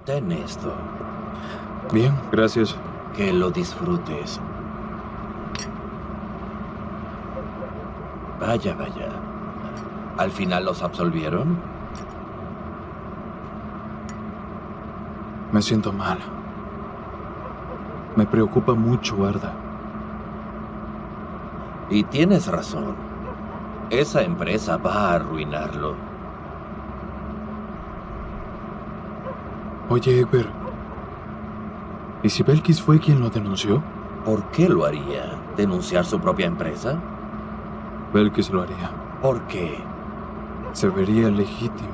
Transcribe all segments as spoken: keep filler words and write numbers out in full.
Ten esto. Bien, gracias. Que lo disfrutes. Vaya, vaya. ¿Al final los absolvieron? Me siento mal. Me preocupa mucho Arda. Y tienes razón. Esa empresa va a arruinarlo. Oye, Egbert. ¿Y si Belkis fue quien lo denunció? ¿Por qué lo haría? ¿Denunciar su propia empresa? Belkis lo haría. ¿Por qué? Se vería legítimo.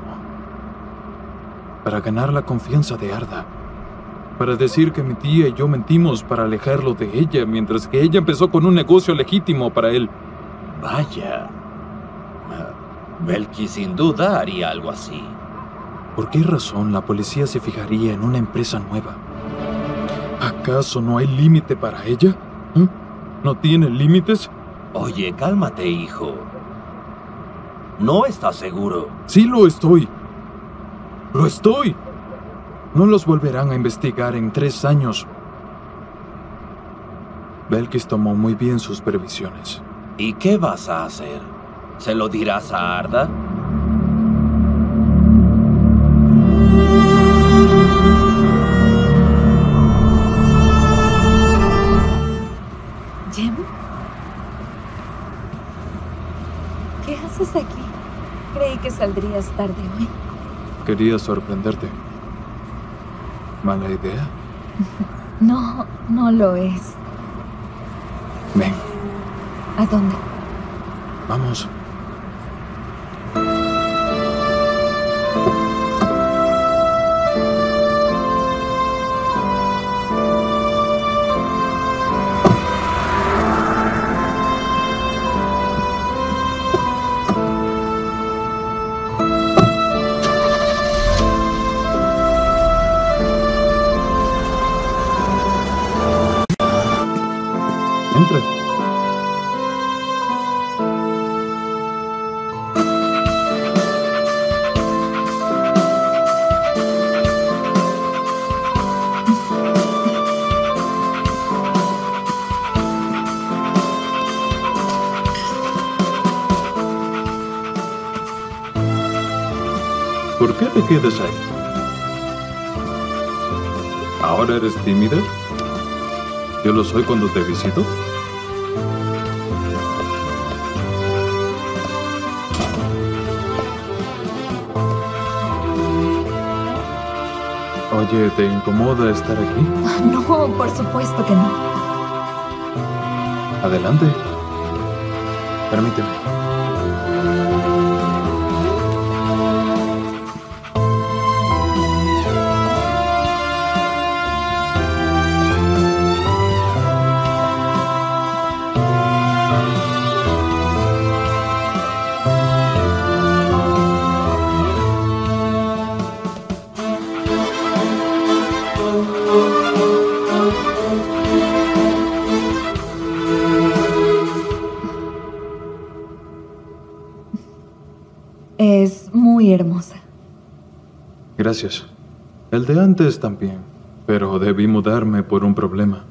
Para ganar la confianza de Arda. Para decir que mi tía y yo mentimos para alejarlo de ella, mientras que ella empezó con un negocio legítimo para él. Vaya. Belkis sin duda haría algo así. ¿Por qué razón la policía se fijaría en una empresa nueva? ¿Acaso no hay límite para ella? ¿Eh? ¿No tiene límites? Oye, cálmate, hijo. ¿No estás seguro? Sí lo estoy. ¡Lo estoy! No los volverán a investigar en tres años. Belkis tomó muy bien sus previsiones. ¿Y qué vas a hacer? ¿Se lo dirás a Arda? ¿Jem? ¿Qué haces aquí? Creí que saldrías tarde hoy. Quería sorprenderte. ¿Mala idea? No, no lo es. Ven. ¿A dónde? Vamos. Entra. ¿Por qué te quedas ahí? ¿Ahora eres tímida? ¿Yo lo soy cuando te visito? Oye, ¿te incomoda estar aquí? No, por supuesto que no. Adelante. Permíteme. Es muy hermosa. Gracias. El de antes también, pero debí mudarme por un problema.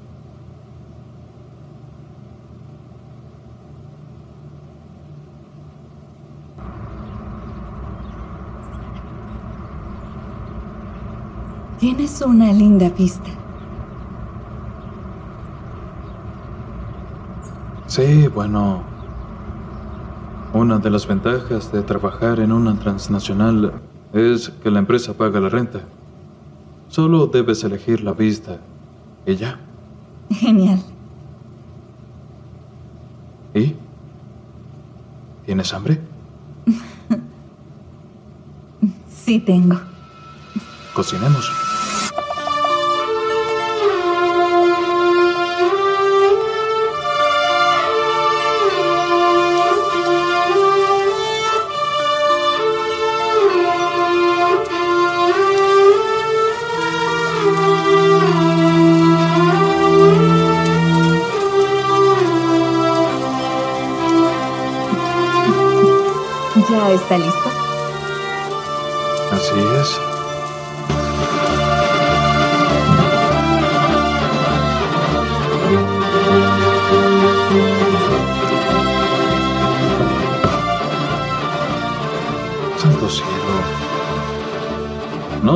Tienes una linda vista. Sí, bueno, una de las ventajas de trabajar en una transnacional es que la empresa paga la renta. Solo debes elegir la vista y ya. Genial. ¿Y? ¿Tienes hambre? Sí tengo. Cocinemos. ¿Ya está listo? Así es.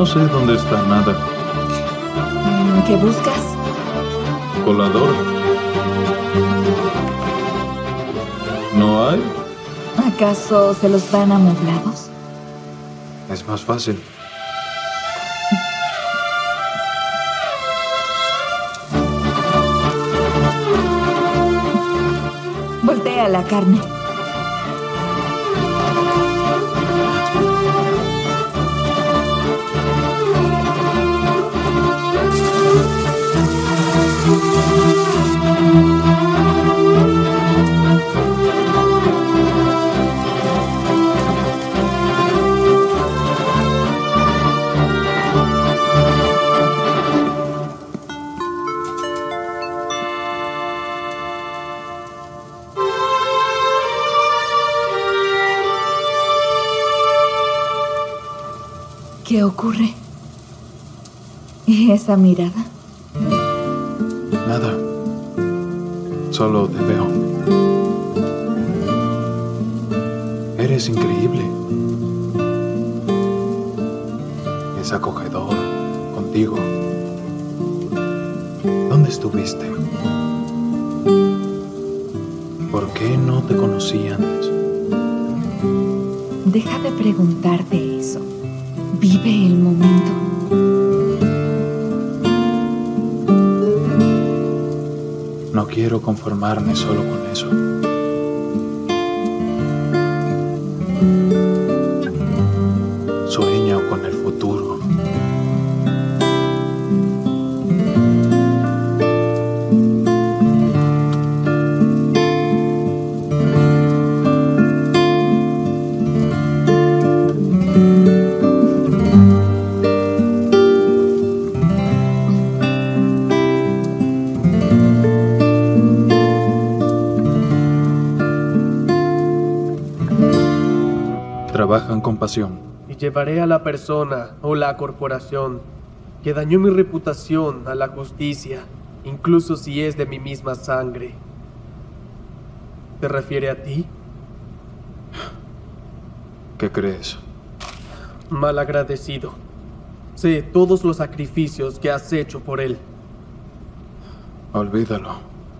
No sé dónde está nada. ¿Qué buscas? Colador. ¿No hay? ¿Acaso se los dan amoblados? Es más fácil. Voltea la carne. ¿Qué ocurre? ¿Y esa mirada? Nada. Solo te veo. Eres increíble. Es acogedor contigo. ¿Dónde estuviste? ¿Por qué no te conocí antes? Deja de preguntarte eso. Vive el momento. No quiero conformarme solo con eso. Sueño con el futuro. Trabajan con pasión. Y llevaré a la persona o la corporación que dañó mi reputación a la justicia, incluso si es de mi misma sangre. ¿Te refiere a ti? ¿Qué crees? Malagradecido. Sé todos los sacrificios que has hecho por él. Olvídalo.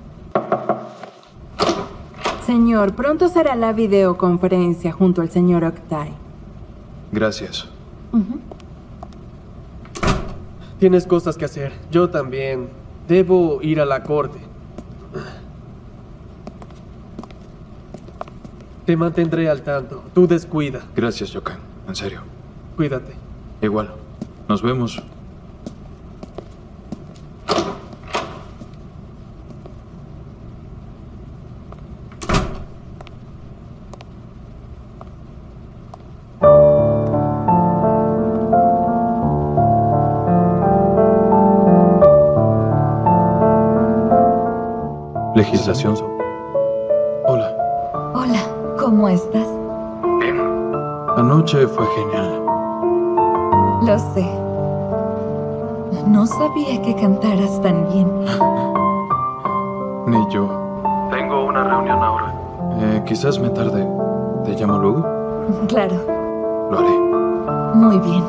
Señor, pronto será la videoconferencia junto al señor Octay. Gracias. Uh-huh. Tienes cosas que hacer. Yo también. Debo ir a la corte. Te mantendré al tanto. Tú descuida. Gracias, Yokan. En serio. Cuídate. Igual. Nos vemos. Legislación. Hola. Hola, ¿cómo estás? Bien. Anoche fue genial. Lo sé. No sabía que cantaras tan bien. Ni yo. Tengo una reunión ahora. Eh, quizás me tarde. ¿Te llamo luego? Claro. Lo haré. Muy bien.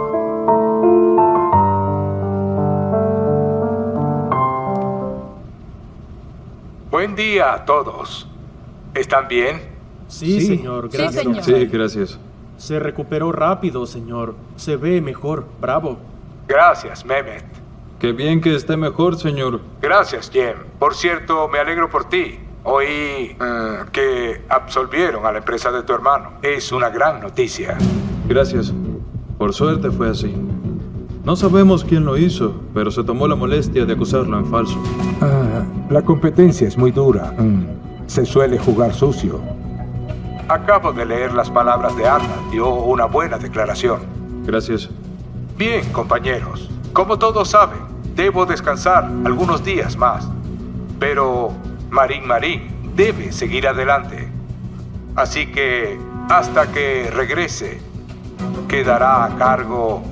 Buen día a todos. ¿Están bien? Sí, Sí. señor. Gracias. Sí, señor. Sí, gracias. Se recuperó rápido, señor. Se ve mejor. Bravo. Gracias, Mehmet. Qué bien que esté mejor, señor. Gracias, Jem. Por cierto, me alegro por ti. Oí eh, que absolvieron a la empresa de tu hermano. Es una gran noticia. Gracias. Por suerte fue así. No sabemos quién lo hizo, pero se tomó la molestia de acusarlo en falso. Ah, la competencia es muy dura. Mm, Se suele jugar sucio. Acabo de leer las palabras de Arna. Dio una buena declaración. Gracias. Bien, compañeros. Como todos saben, debo descansar algunos días más. Pero Marín Marín debe seguir adelante. Así que, hasta que regrese, quedará a cargo...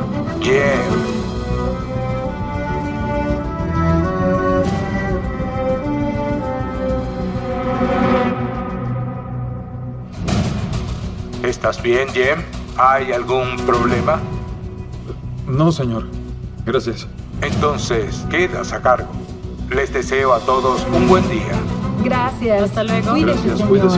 Jem. ¿Estás bien, Jem? ¿Hay algún problema? No, señor. Gracias. Entonces, quedas a cargo. Les deseo a todos un buen día. Gracias. Hasta luego. Cuídese, Gracias, señor. cuídese.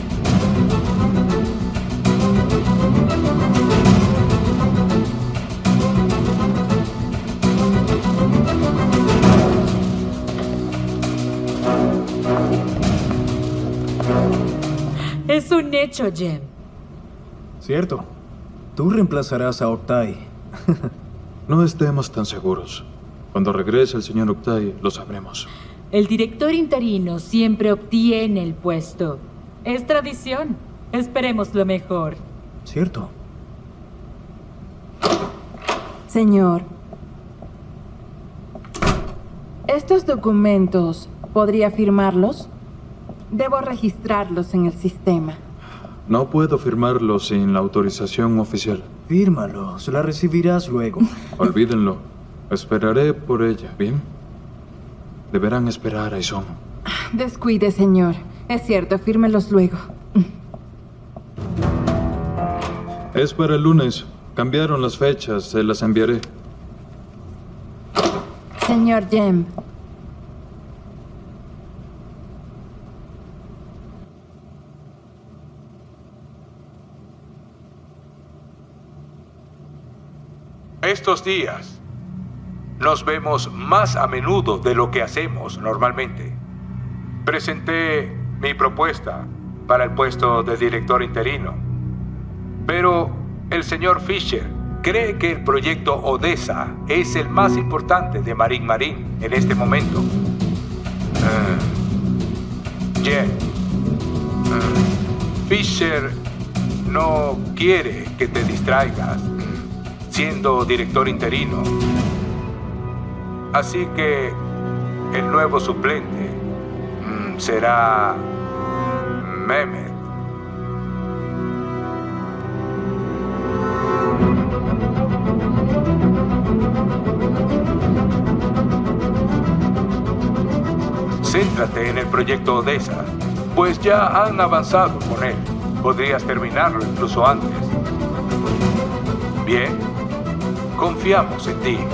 Es un hecho, Jem. Cierto. Tú reemplazarás a Octai. No estemos tan seguros. Cuando regrese el señor Octai, lo sabremos. El director interino siempre obtiene el puesto. Es tradición. Esperemos lo mejor. Cierto. Señor, estos documentos, ¿podría firmarlos? Debo registrarlos en el sistema. No puedo firmarlo sin la autorización oficial. Fírmalos. La recibirás luego. Olvídenlo. Esperaré por ella, ¿bien? Deberán esperar a Ison. Descuide, señor. Es cierto, fírmelos luego. Es para el lunes. Cambiaron las fechas. Se las enviaré. Señor Jem. Estos días nos vemos más a menudo de lo que hacemos normalmente. Presenté mi propuesta para el puesto de director interino, pero el señor Fisher cree que el proyecto Odessa es el más importante de Marine Marine en este momento. Uh, Jen, uh, Fisher no quiere que te distraigas siendo director interino. Así que el nuevo suplente mm, será Mehmet. Céntrate en el proyecto Odessa, pues ya han avanzado con él. Podrías terminarlo incluso antes. Bien, confiamos en ti.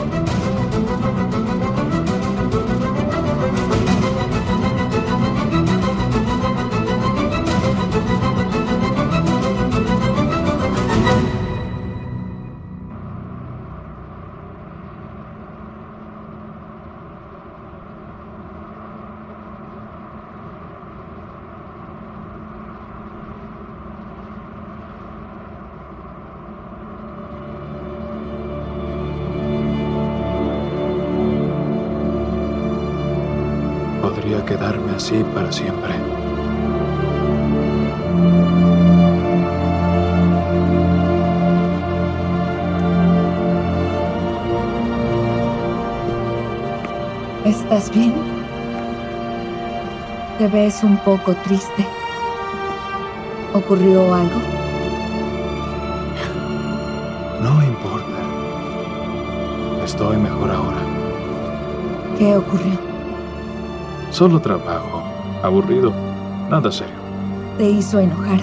Podría quedarme así para siempre. ¿Estás bien? Te ves un poco triste. ¿Ocurrió algo? No importa. Estoy mejor ahora. ¿Qué ocurrió? Solo trabajo. Aburrido. Nada serio. ¿Te hizo enojar?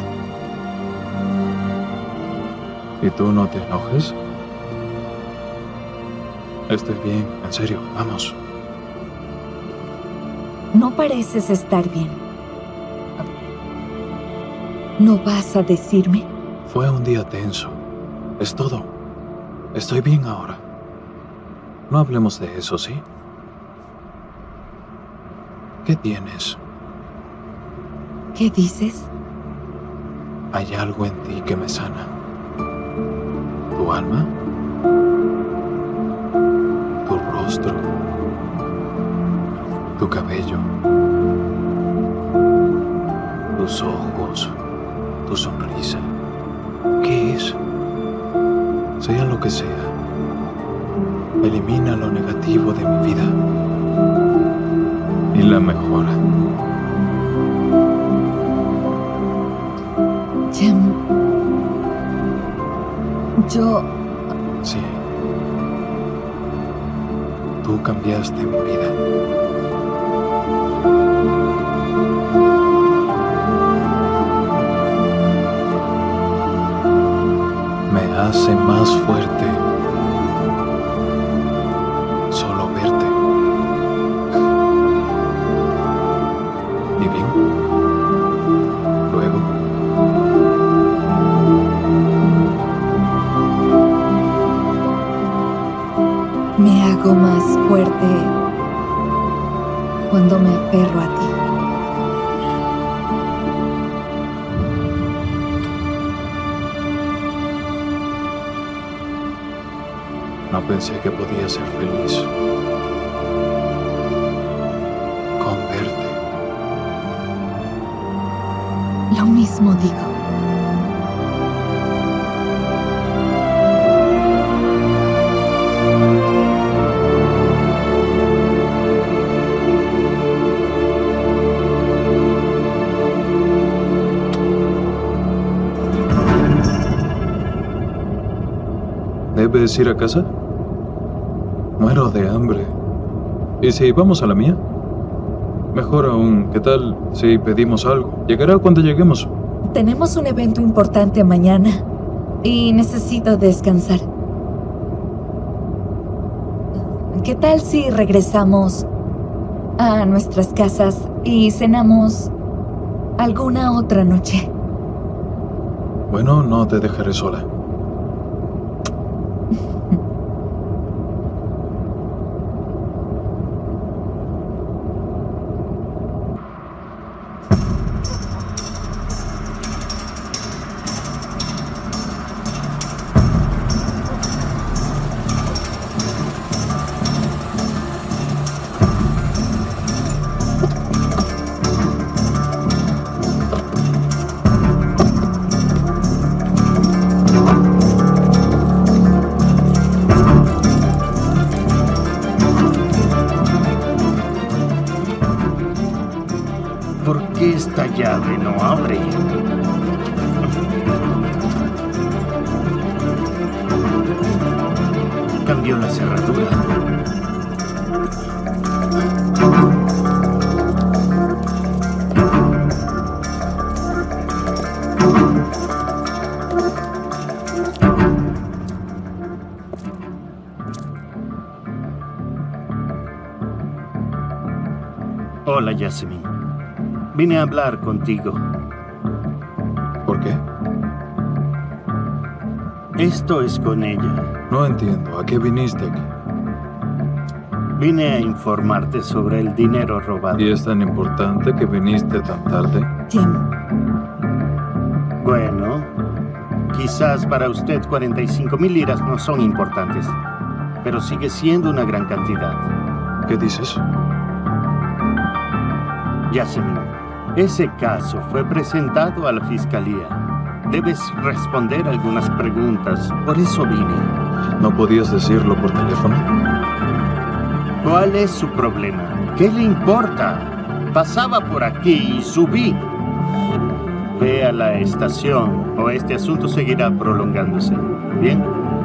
¿Y tú no te enojes? Estoy bien, en serio, vamos. No pareces estar bien. ¿No vas a decirme? Fue un día tenso. Es todo. Estoy bien ahora. No hablemos de eso, ¿sí? ¿Qué tienes? ¿Qué dices? Hay algo en ti que me sana. ¿Tu alma? ¿Tu rostro? ¿Tu cabello? ¿Tus ojos? ¿Tu sonrisa? ¿Qué es? Sea lo que sea, elimina lo negativo de mi vida y la mejora. Jem, yo... Sí. Tú cambiaste mi vida. hace más fuerte solo verte. ¿Y bien? Luego. Me hago más fuerte cuando me aferro a ti. No pensé que podía ser feliz con verte. Lo mismo digo. ¿Debes ir a casa? Muero de hambre. ¿Y si vamos a la mía? Mejor aún, ¿qué tal si pedimos algo? Llegará cuando lleguemos. Tenemos un evento importante mañana y necesito descansar. ¿Qué tal si regresamos a nuestras casas y cenamos alguna otra noche? Bueno, no te dejaré sola. ¿Por qué esta llave no abre? Cambió la cerradura. Hola, Yasmin. Vine a hablar contigo. ¿Por qué? Esto es con ella. No entiendo. ¿A qué viniste aquí? Vine a informarte sobre el dinero robado. ¿Y es tan importante que viniste tan tarde? Jim. Bueno, quizás para usted cuarenta y cinco mil liras no son importantes, pero sigue siendo una gran cantidad. ¿Qué dices? Yasmin, ese caso fue presentado a la fiscalía. Debes responder algunas preguntas, por eso vine. ¿No podías decirlo por teléfono? ¿Cuál es su problema? ¿Qué le importa? Pasaba por aquí y subí. Ve a la estación o este asunto seguirá prolongándose. ¿Bien?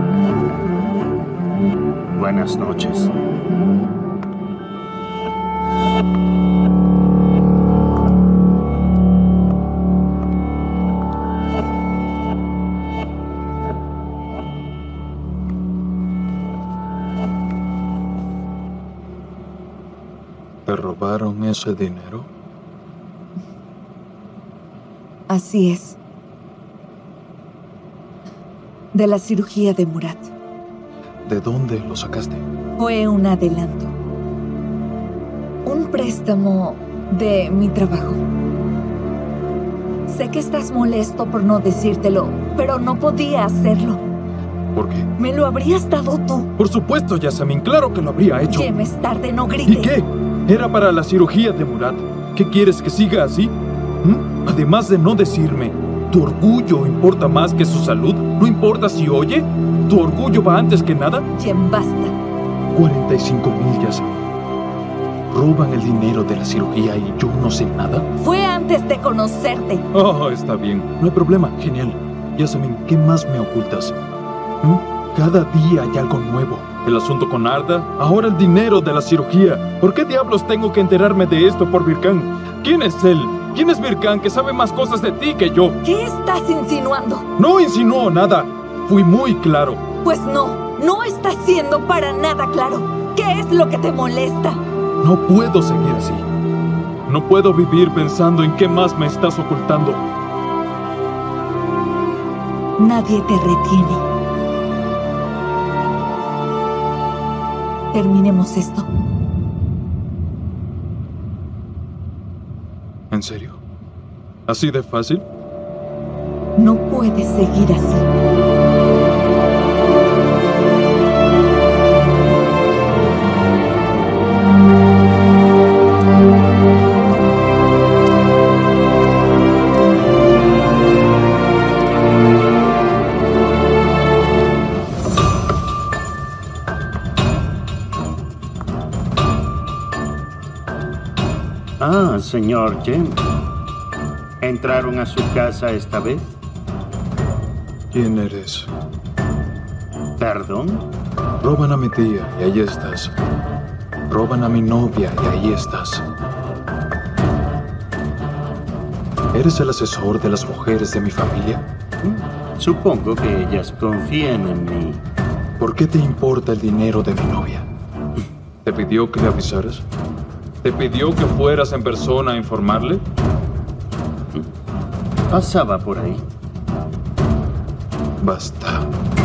Buenas noches. ¿Te robaron ese dinero? Así es. De la cirugía de Murat. ¿De dónde lo sacaste? Fue un adelanto. Un préstamo de mi trabajo. Sé que estás molesto por no decírtelo, pero no podía hacerlo. ¿Por qué? Me lo habrías dado tú. Por supuesto, Yasmin, claro que lo habría hecho. Jim, es tarde, no grites. ¿Y qué? Era para la cirugía de Murat. ¿Qué quieres, que siga así? ¿Mm? Además de no decirme, ¿tu orgullo importa más que su salud? ¿No importa si oye? ¿Tu orgullo va antes que nada? Jim, basta. cuarenta y cinco mil, Yasmin. ¿Roban el dinero de la cirugía y yo no sé nada? Fue antes de conocerte. Oh, está bien. No hay problema. Genial. Yasmin, ¿qué más me ocultas? ¿Mm? Cada día hay algo nuevo. El asunto con Arda, ahora el dinero de la cirugía. ¿Por qué diablos tengo que enterarme de esto por Birkan? ¿Quién es él? ¿Quién es Birkan que sabe más cosas de ti que yo? ¿Qué estás insinuando? No insinuó nada. fui muy claro. Pues no, no está siendo para nada claro. ¿Qué es lo que te molesta? No puedo seguir así. No puedo vivir pensando en qué más me estás ocultando. Nadie te retiene. Terminemos esto. ¿En serio? ¿Así de fácil? No puedes seguir así. Ah, señor Jem. ¿Entraron a su casa esta vez? ¿Quién eres? ¿Perdón? Roban a mi tía y ahí estás. Roban a mi novia y ahí estás. ¿Eres el asesor de las mujeres de mi familia? Supongo que ellas confían en mí. ¿Por qué te importa el dinero de mi novia? ¿Te pidió que le avisaras? ¿Te pidió que fueras en persona a informarle? Pasaba por ahí. Basta.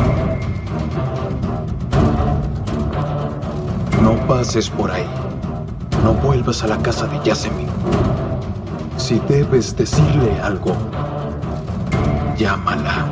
No pases por ahí. No vuelvas a la casa de Yasemin. Si debes decirle algo, llámala.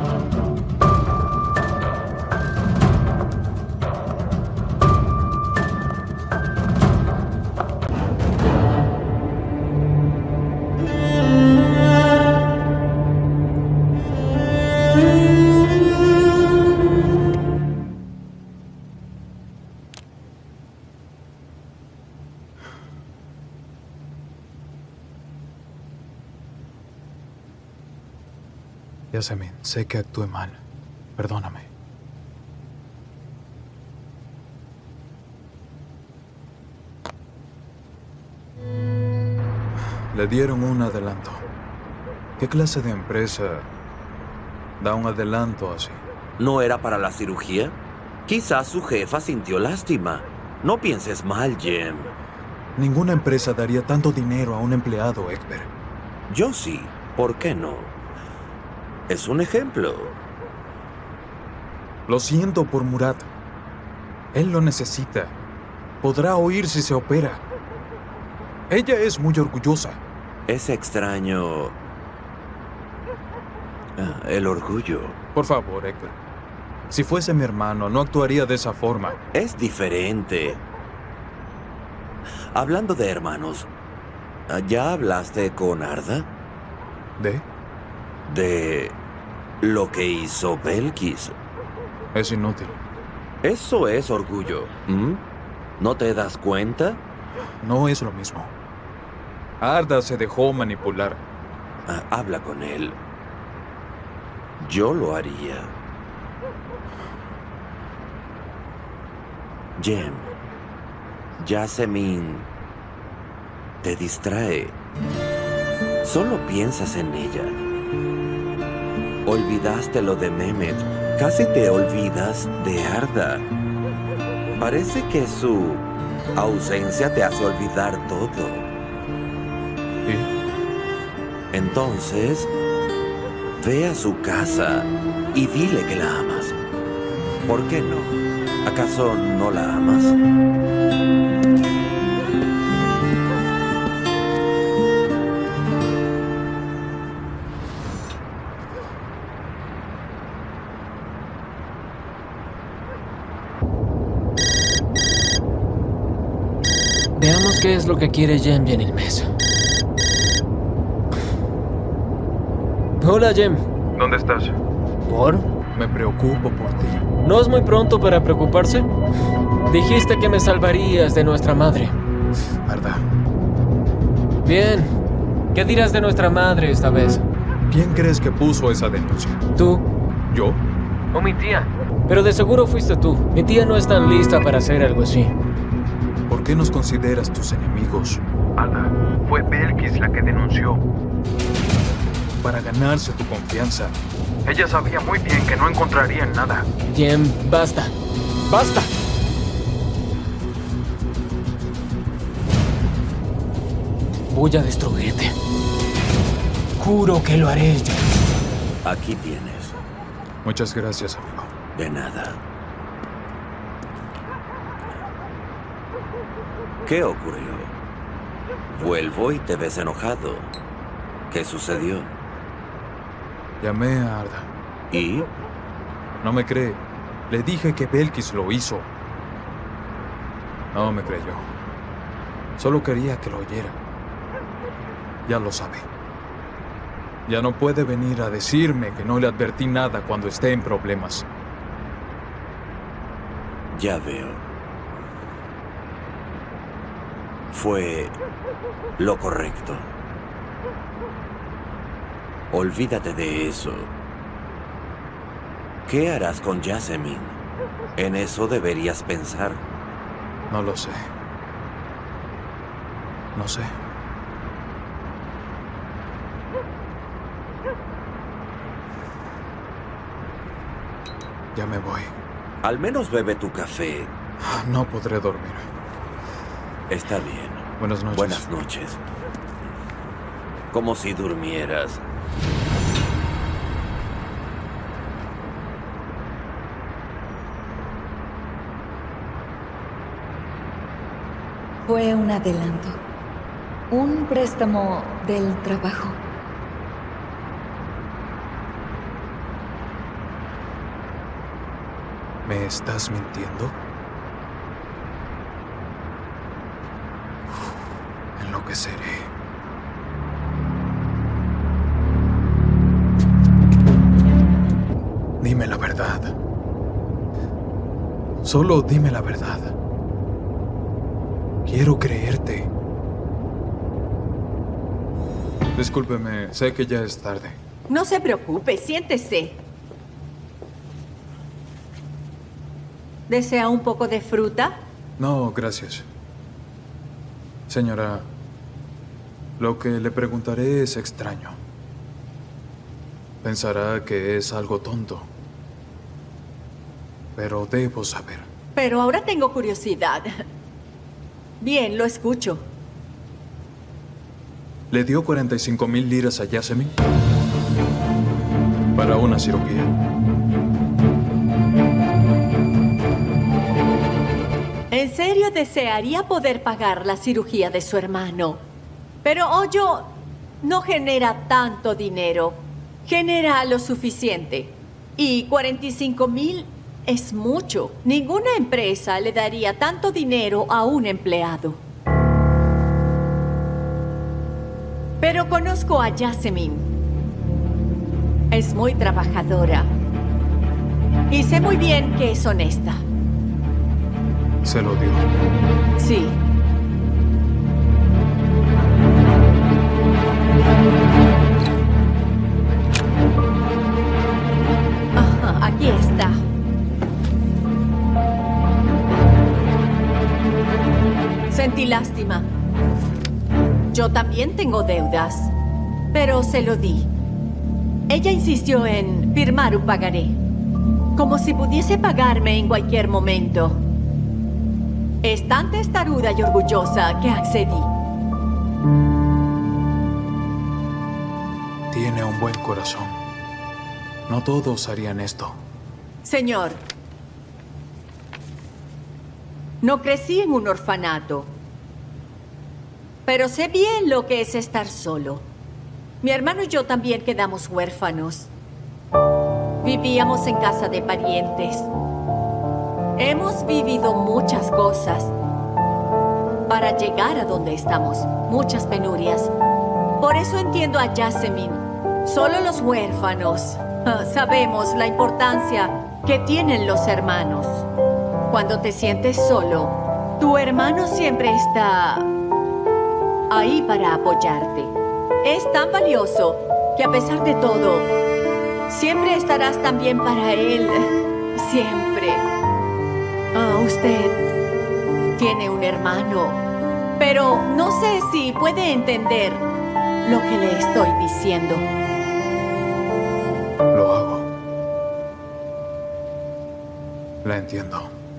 Yasemin, sé que actué mal. Perdóname. Le dieron un adelanto. ¿Qué clase de empresa da un adelanto así? ¿No era para la cirugía? Quizás su jefa sintió lástima. No pienses mal, Jem. Ninguna empresa daría tanto dinero a un empleado, Egbert. Yo sí. ¿Por qué no? Es un ejemplo. Lo siento por Murad. Él lo necesita. Podrá oír si se opera. Ella es muy orgullosa. Es extraño... Ah, el orgullo. Por favor, Héctor. Si fuese mi hermano, no actuaría de esa forma. Es diferente. Hablando de hermanos, ¿ya hablaste con Arda? ¿De? De lo que hizo Belkis. Es inútil. Eso es orgullo. ¿Mm? ¿No te das cuenta? No es lo mismo. Arda se dejó manipular. Ah, habla con él. Yo lo haría. Jem, Yasemin te distrae. Solo piensas en ella. Olvidaste lo de Mehmet. Casi te olvidas de Arda. Parece que su ausencia te hace olvidar todo. ¿Y? Entonces, ve a su casa y dile que la amas. ¿Por qué no? ¿Acaso no la amas? Veamos qué es lo que quiere Jem Yenilmez. Hola, Jem. ¿Dónde estás? ¿Por? Me preocupo por ti. ¿No es muy pronto para preocuparse? Dijiste que me salvarías de nuestra madre. ¿Verdad? Bien. ¿Qué dirás de nuestra madre esta vez? ¿Quién crees que puso esa denuncia? ¿Tú? ¿Yo? ¿O mi tía? Pero de seguro fuiste tú. Mi tía no es tan lista para hacer algo así. ¿Por qué nos consideras tus enemigos? Alda, fue Belkis la que denunció. para ganarse tu confianza. Ella sabía muy bien que no encontrarían nada. Jem, basta. ¡Basta! Voy a destruirte. Juro que lo haré, Jem. Aquí tienes. Muchas gracias, amigo. De nada. ¿Qué ocurrió? Vuelvo y te ves enojado. ¿Qué sucedió? Llamé a Arda. ¿Y? No me cree. Le dije que Belkis lo hizo. No me creyó. Solo quería que lo oyera. Ya lo sabe. Ya no puede venir a decirme que no le advertí nada cuando esté en problemas. Ya veo. Fue lo correcto. Olvídate de eso. ¿Qué harás con Jasmine? En eso deberías pensar. No lo sé. No sé. Ya me voy. Al menos bebe tu café. No podré dormir. Está bien. Buenas noches. Buenas noches. Como si durmieras. Fue un adelanto. Un préstamo del trabajo. ¿Me estás mintiendo? Enloqueceré. Dime la verdad. Solo dime la verdad. Quiero creerte. Discúlpeme, sé que ya es tarde. No se preocupe, siéntese. ¿Desea un poco de fruta? No, gracias. Señora, lo que le preguntaré es extraño. Pensará que es algo tonto. Pero debo saber. Pero ahora tengo curiosidad. Bien, lo escucho. ¿Le dio cuarenta y cinco mil liras a Jasmine? Para una cirugía. ¿En serio desearía poder pagar la cirugía de su hermano? Pero Hoyo no genera tanto dinero. Genera lo suficiente. Y cuarenta y cinco mil es mucho. Ninguna empresa le daría tanto dinero a un empleado. Pero conozco a Jasmine. Es muy trabajadora. Y sé muy bien que es honesta. ¿Se lo dio? Sí. Ajá, aquí está. Sentí lástima. Yo también tengo deudas, pero se lo di. Ella insistió en firmar un pagaré, como si pudiese pagarme en cualquier momento. Es tan testaruda y orgullosa que accedí. Tiene un buen corazón. No todos harían esto. Señor, no crecí en un orfanato, pero sé bien lo que es estar solo. Mi hermano y yo también quedamos huérfanos. Vivíamos en casa de parientes. Hemos vivido muchas cosas para llegar a donde estamos, muchas penurias. Por eso entiendo a Jasmine. Solo los huérfanos uh, sabemos la importancia que tienen los hermanos. Cuando te sientes solo, tu hermano siempre está ahí para apoyarte. Es tan valioso que a pesar de todo, siempre estarás también para él. Siempre. Ah, usted tiene un hermano, pero no sé si puede entender lo que le estoy diciendo. lo hago. La entiendo.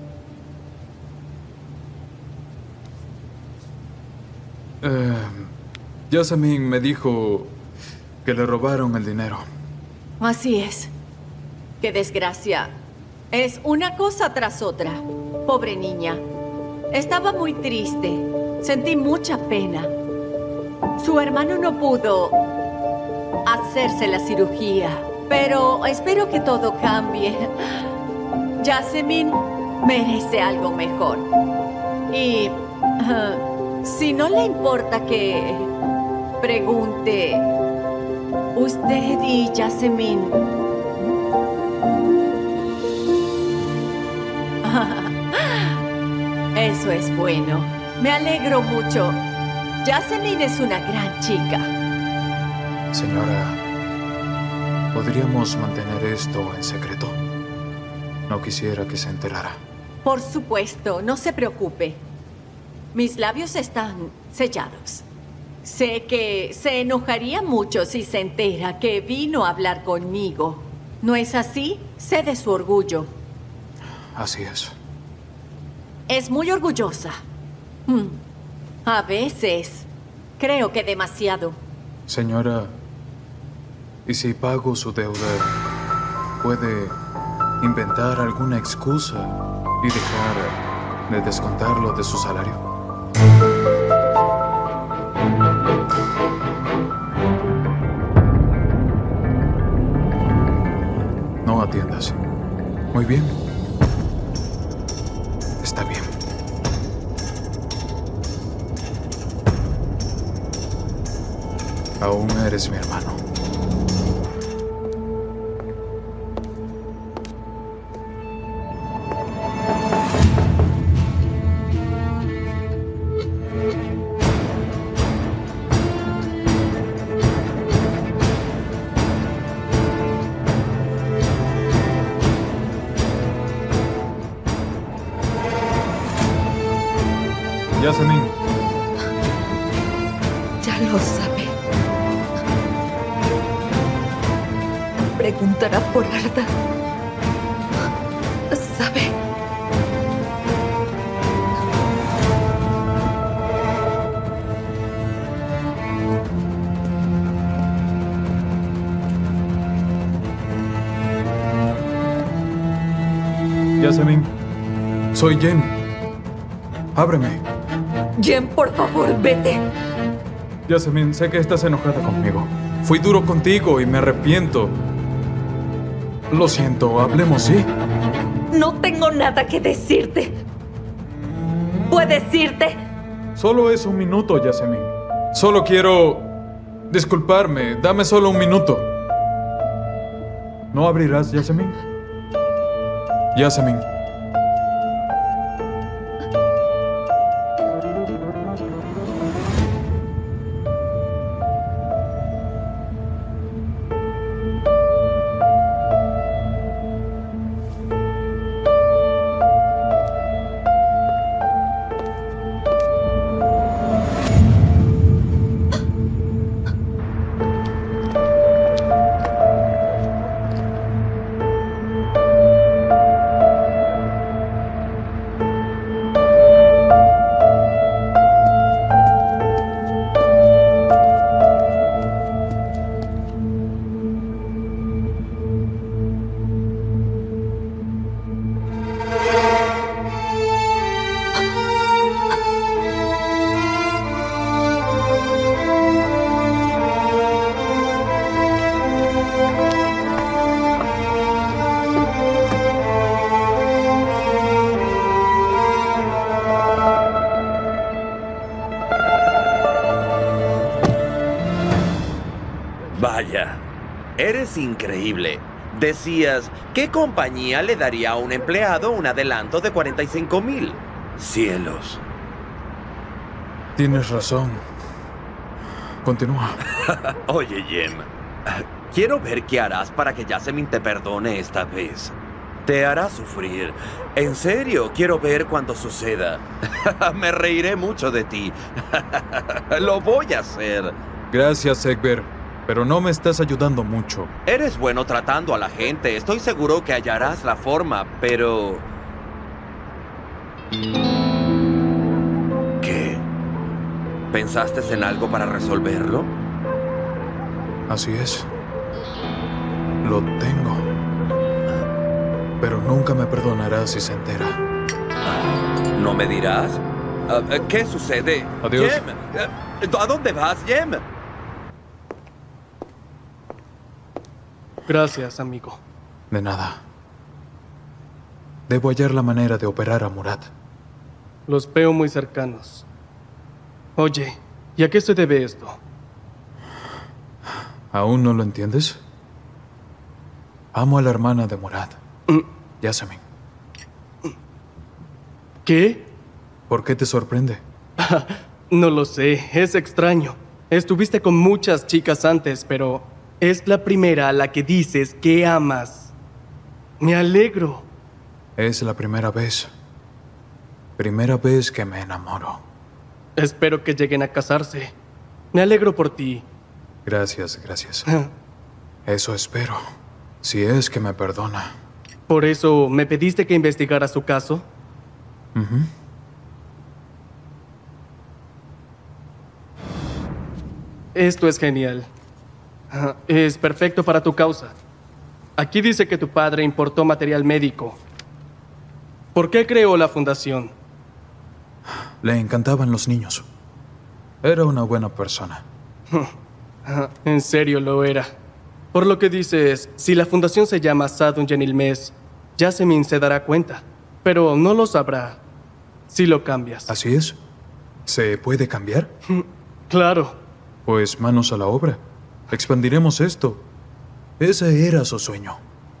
Eh, Jasmine me dijo que le robaron el dinero. Así es. Qué desgracia. Es una cosa tras otra. Pobre niña. Estaba muy triste. Sentí mucha pena. Su hermano no pudo hacerse la cirugía, pero espero que todo cambie. Jasmine merece algo mejor. Y uh, si no le importa que pregunte, usted y Jasmine... Eso es bueno. Me alegro mucho. Jasmine es una gran chica. Señora, ¿podríamos mantener esto en secreto? No quisiera que se enterara. Por supuesto, no se preocupe. Mis labios están sellados. Sé que se enojaría mucho si se entera que vino a hablar conmigo. ¿No es así? Sé de su orgullo. Así es. Es muy orgullosa. Hmm. A veces, creo que demasiado. Señora, ¿y si pago su deuda, puede inventar alguna excusa y dejar de descontarlo de su salario? No atiendas. Muy bien. Está bien. Aún eres mi hermano. Jasmine. Ya lo sabe. Preguntará por Arda. Sabe. Jasmine, soy Jen. Ábreme. Jen, por favor, vete. Jasmine, sé que estás enojada conmigo. Fui duro contigo y me arrepiento. Lo siento, hablemos, ¿sí? No tengo nada que decirte. ¿Puedes irte? Solo es un minuto, Jasmine. Solo quiero disculparme. Dame solo un minuto. ¿No abrirás, Jasmine? Jasmine. Vaya, eres increíble. Decías, ¿qué compañía le daría a un empleado un adelanto de cuarenta y cinco mil? Cielos. Tienes razón. Continúa. Oye, Jem, quiero ver qué harás para que Jasmine te perdone esta vez. Te hará sufrir. En serio, quiero ver cuando suceda. Me reiré mucho de ti. Lo voy a hacer. Gracias, Egbert. pero no me estás ayudando mucho. Eres bueno tratando a la gente. Estoy seguro que hallarás la forma, pero... ¿Qué? ¿Pensaste en algo para resolverlo? Así es. Lo tengo. Pero nunca me perdonará si se entera. ¿No me dirás? Uh, ¿Qué sucede? Adiós. Jem, ¿a dónde vas, Jem? Gracias, amigo. De nada. Debo hallar la manera de operar a Murat. Los veo muy cercanos. Oye, ¿y a qué se debe esto? ¿Aún no lo entiendes? Amo a la hermana de Murat, Mm. Yasemin. ¿Qué? ¿Por qué te sorprende? No lo sé, es extraño. Estuviste con muchas chicas antes, pero es la primera a la que dices que amas. Me alegro. Es la primera vez. Primera vez que me enamoro. Espero que lleguen a casarse. Me alegro por ti. Gracias, gracias. Eso espero. Si es que me perdona. ¿Por eso me pediste que investigara su caso? Ujú. Esto es genial. Ah, Es perfecto para tu causa. Aquí dice que tu padre importó material médico. ¿Por qué creó la fundación? Le encantaban los niños. Era una buena persona. Ah, En serio lo era. Por lo que dices, si la fundación se llama Sadun Yenilmes, Yasemin se dará cuenta. Pero no lo sabrá si lo cambias. ¿Así es? ¿Se puede cambiar? Claro. Pues manos a la obra. Expandiremos esto. Ese era su sueño.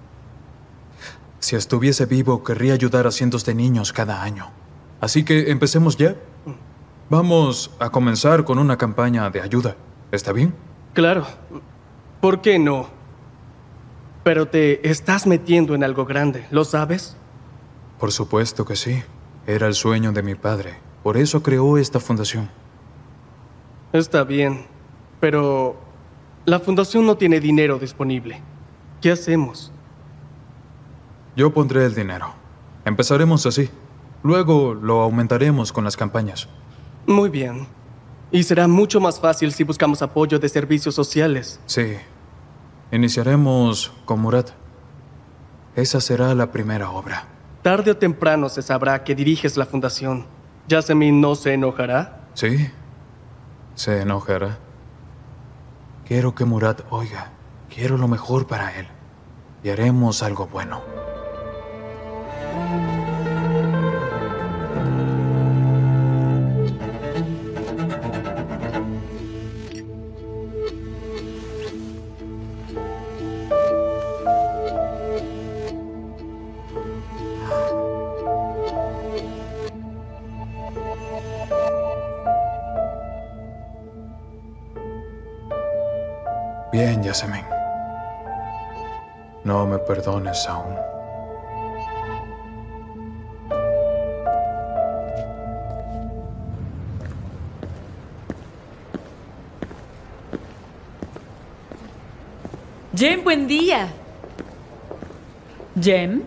Si estuviese vivo, querría ayudar a cientos de niños cada año. Así que empecemos ya. Vamos a comenzar con una campaña de ayuda. ¿Está bien? Claro. ¿Por qué no? Pero te estás metiendo en algo grande, ¿lo sabes? Por supuesto que sí. Era el sueño de mi padre. Por eso creó esta fundación. Está bien, pero la fundación no tiene dinero disponible. ¿Qué hacemos? Yo pondré el dinero. Empezaremos así. Luego lo aumentaremos con las campañas. Muy bien. Y será mucho más fácil si buscamos apoyo de servicios sociales. Sí. Iniciaremos con Murat. Esa será la primera obra. Tarde o temprano se sabrá que diriges la fundación. ¿Yasemin no se enojará? Sí. Se enojará. Quiero que Murat oiga. Quiero lo mejor para él. Y haremos algo bueno. Bien, Yasemin. No me perdones aún. Jem, buen día. Jem,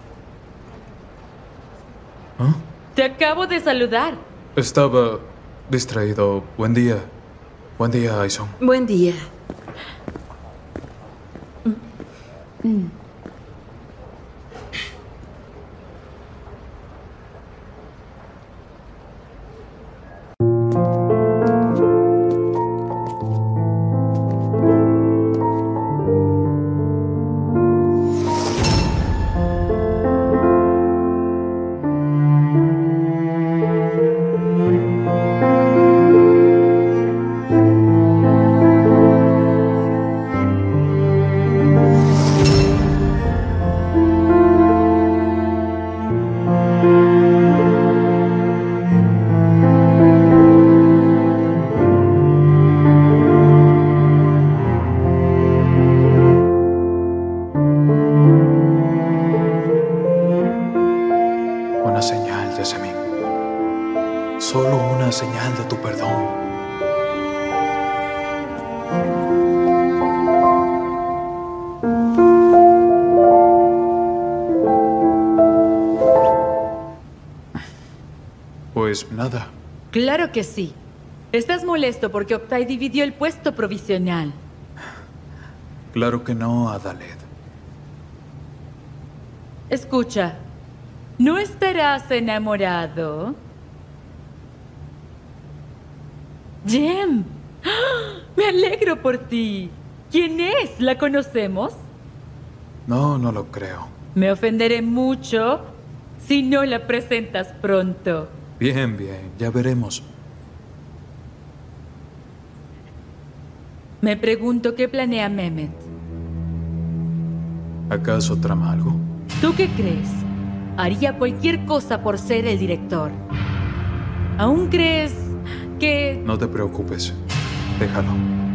¿Ah? te acabo de saludar. Estaba distraído. Buen día. Buen día, Aison. Buen día. Mm. Pues nada. Claro que sí. Estás molesto porque Octai dividió el puesto provisional. Claro que no, Adaled. Escucha, ¿no estarás enamorado? Jem, ¡ah! Me alegro por ti. ¿Quién es? ¿La conocemos? No, no lo creo. Me ofenderé mucho si no la presentas pronto. Bien, bien, ya veremos. Me pregunto qué planea Mehmet. ¿Acaso trama algo? ¿Tú qué crees? Haría cualquier cosa por ser el director. ¿Aún crees que...? No te preocupes. Déjalo.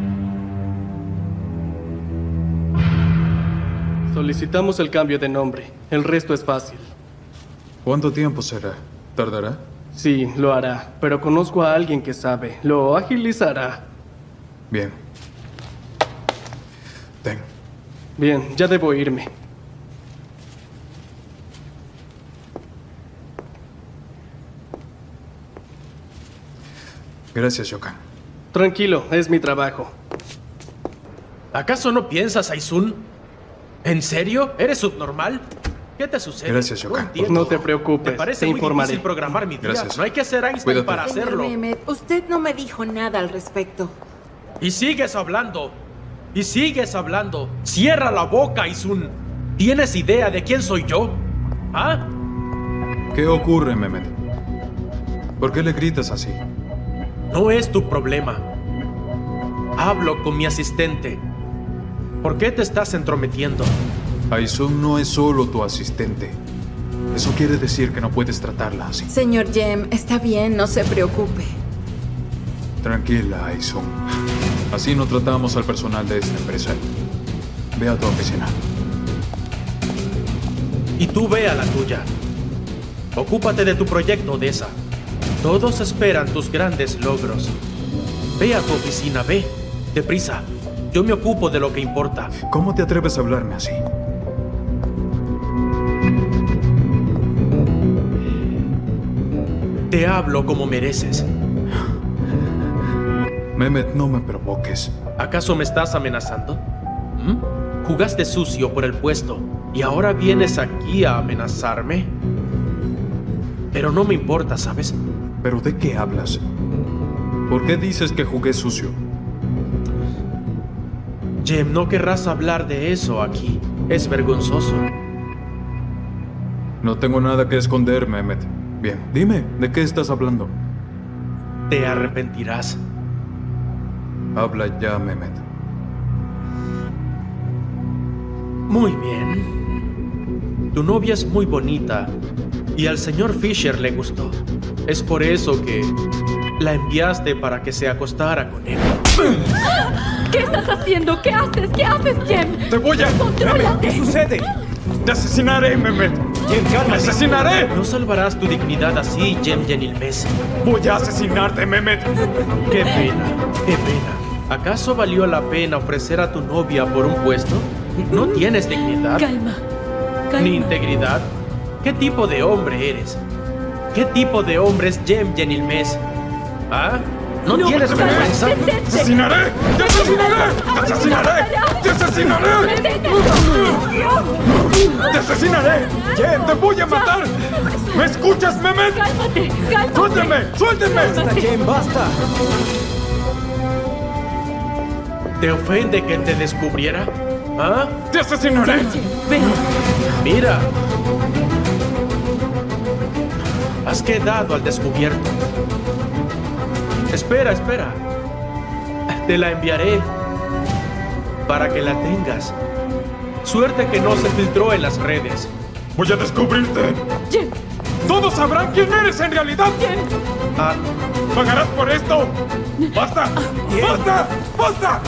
Solicitamos el cambio de nombre. El resto es fácil. ¿Cuánto tiempo será? ¿Tardará? Sí, lo hará. Pero conozco a alguien que sabe. Lo agilizará. Bien. Ten. Bien, ya debo irme. Gracias, Yokan. Tranquilo, es mi trabajo. ¿Acaso no piensas, Aisun? ¿En serio? ¿Eres subnormal? ¿Qué te sucede? Gracias, Yokan. No, no te preocupes, ¿Te parece te muy informaré. difícil programar mi día? Gracias. No hay que ser Einstein Cuídate. para hacerlo. Señor Mehmet, usted no me dijo nada al respecto. Y sigues hablando. Y sigues hablando. Cierra la boca, Aisun. ¿Tienes idea de quién soy yo? ¿Ah? ¿Qué ocurre, Mehmet? ¿Por qué le gritas así? No es tu problema. Hablo con mi asistente. ¿Por qué te estás entrometiendo? Aisun no es solo tu asistente. Eso quiere decir que no puedes tratarla así. Señor Jem, está bien, no se preocupe. Tranquila, Aisun. Así no tratamos al personal de esta empresa. Ve a tu oficina. Y tú ve a la tuya. Ocúpate de tu proyecto, Odessa. Todos esperan tus grandes logros. Ve a tu oficina, ve. Deprisa. Yo me ocupo de lo que importa. ¿Cómo te atreves a hablarme así? Te hablo como mereces. Mehmet, no me provoques. ¿Acaso me estás amenazando? ¿Mm? Jugaste sucio por el puesto y ahora vienes aquí a amenazarme. Pero no me importa, ¿sabes? ¿Pero de qué hablas? ¿Por qué dices que jugué sucio? Jem, no querrás hablar de eso aquí. Es vergonzoso. No tengo nada que esconder, Mehmet. Bien, dime, ¿de qué estás hablando? Te arrepentirás. Habla ya, Mehmet. Muy bien. Tu novia es muy bonita y al señor Fisher le gustó. Es por eso que la enviaste para que se acostara con él. ¿Qué estás haciendo? ¿Qué haces? ¿Qué haces, Jem? ¡Te voy a... ¡Contrólate! ¿Qué sucede? ¡Te asesinaré, Mehmet! ¡Te asesinaré! No salvarás tu dignidad así, Jem Yenilmes. ¡Voy a asesinarte, Mehmet! ¡Qué pena! ¡Qué pena! ¿Acaso valió la pena ofrecer a tu novia por un puesto? ¿No tienes dignidad? Calma. Calma. ¿Ni integridad? ¿Qué tipo de hombre eres? ¿Qué tipo de hombre es Jem Yenilmes? ¿Ah? ¿No, No, tienes calma, vergüenza? detente. ¡Te asesinaré! ¡Te asesinaré! ¡Te asesinaré! ¡Te asesinaré! ¡Te asesinaré! ¡Jem, te voy a matar! ¿Me escuchas, Mehmet? ¡Cálmate! ¡Cálmate! ¡Suélteme! ¡Suélteme! ¡Basta, Jem, basta! ¿Te ofende que te descubriera? ¿Ah? ¡Te asesinaré! Ven. Mira. Has quedado al descubierto. Espera, espera. Te la enviaré para que la tengas. Suerte que no se filtró en las redes. ¡Voy a descubrirte! Jem. ¡Todos sabrán quién eres en realidad! Jem. Ah, ¡Pagarás por esto! ¡Basta! ¡Basta! ¡Basta!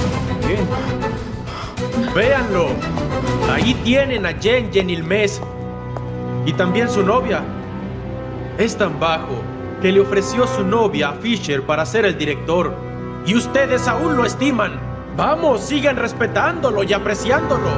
véanlo. Ahí tienen a Jem Yenilmes. Y también su novia. Es tan bajo que le ofreció su novia a Fisher para ser el director. Y ustedes aún lo estiman. Vamos, sigan respetándolo y apreciándolo.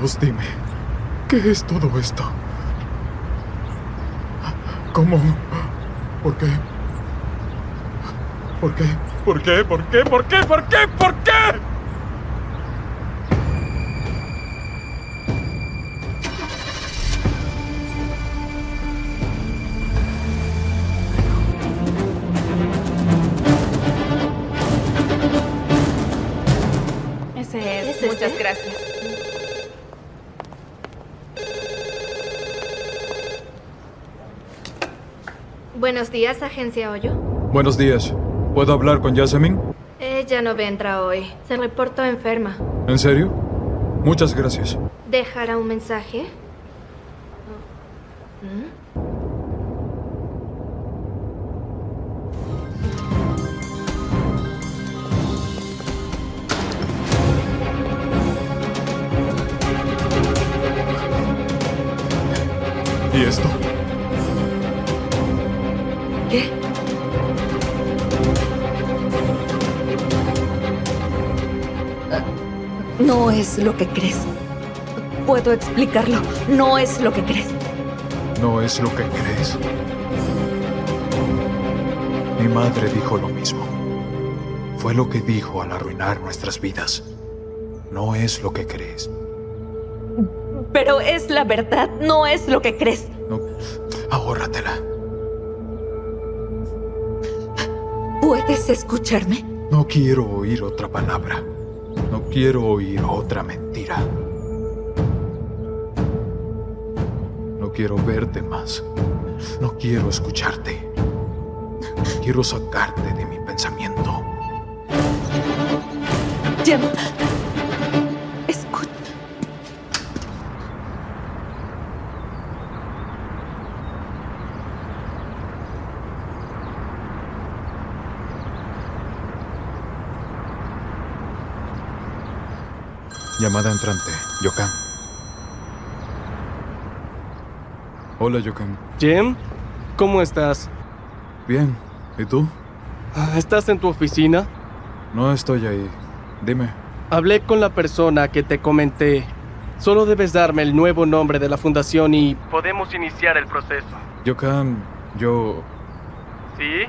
Dios, dime, ¿qué es todo esto? ¿Cómo? ¿Por qué? ¿Por qué? ¿Por qué? ¿Por qué? ¿Por qué? ¿Por qué? ¿Por qué? Ese es. ¿Es Muchas este? gracias. Buenos días, Agencia Hoyo. Buenos días. ¿Puedo hablar con Jasmine? Ella no vendrá hoy. Se reportó enferma. ¿En serio? Muchas gracias. ¿Dejará un mensaje? ¿Mm? ¿Y esto? ¿Qué? No es lo que crees. Puedo explicarlo. No es lo que crees. ¿No es lo que crees? Mi madre dijo lo mismo. Fue lo que dijo al arruinar nuestras vidas. No es lo que crees. Pero es la verdad. No es lo que crees. No. Ahórratela. ¿Puedes escucharme? No quiero oír otra palabra. No quiero oír otra mentira. No quiero verte más. No quiero escucharte. Quiero sacarte de mi pensamiento. Jem, escucha. Llamada entrante. Yokan. Hola, Yokan. Jem, ¿cómo estás? Bien. ¿Y tú? ¿Estás en tu oficina? No estoy ahí. Dime. Hablé con la persona que te comenté. Solo debes darme el nuevo nombre de la fundación y podemos iniciar el proceso. Yokan, yo... ¿Sí?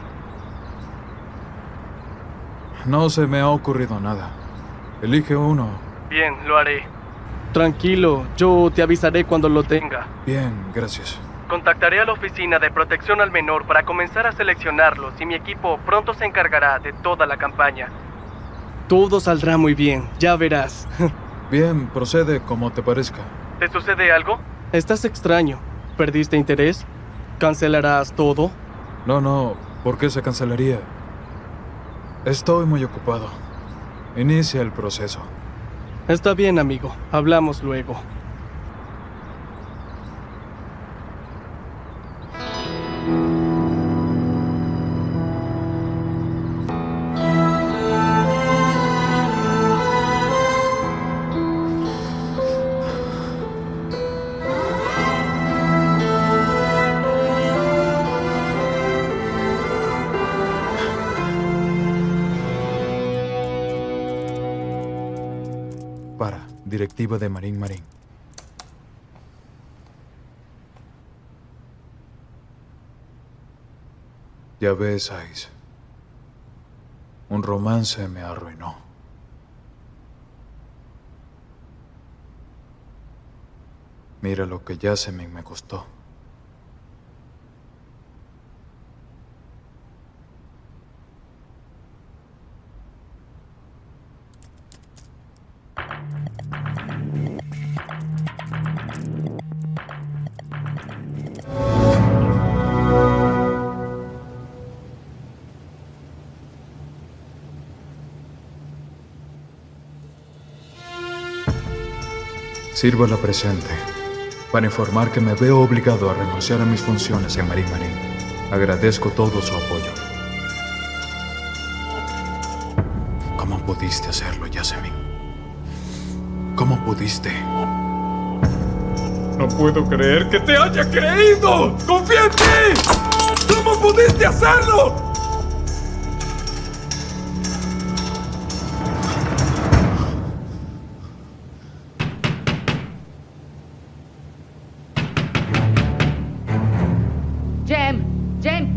No se me ha ocurrido nada. Elige uno. Bien, lo haré. Tranquilo, yo te avisaré cuando lo tenga. Bien, gracias. Contactaré a la oficina de protección al menor para comenzar a seleccionarlos y mi equipo pronto se encargará de toda la campaña. Todo saldrá muy bien, ya verás. Bien, procede como te parezca. ¿Te sucede algo? Estás extraño. ¿Perdiste interés? ¿Cancelarás todo? No, no, ¿por qué se cancelaría? Estoy muy ocupado. Inicia el proceso. Está bien, amigo. Hablamos luego. Para, directiva de Marín Marín. Ya ves, Ice. Un romance me arruinó. Mira lo que Jasmine me costó. Sirvo la presente para informar que me veo obligado a renunciar a mis funciones en Marín Marín. Agradezco todo su apoyo. ¿Cómo pudiste hacerlo, Jasmine? ¿Cómo pudiste? No puedo creer que te haya creído. ¡Confía en ti! ¿Cómo pudiste hacerlo?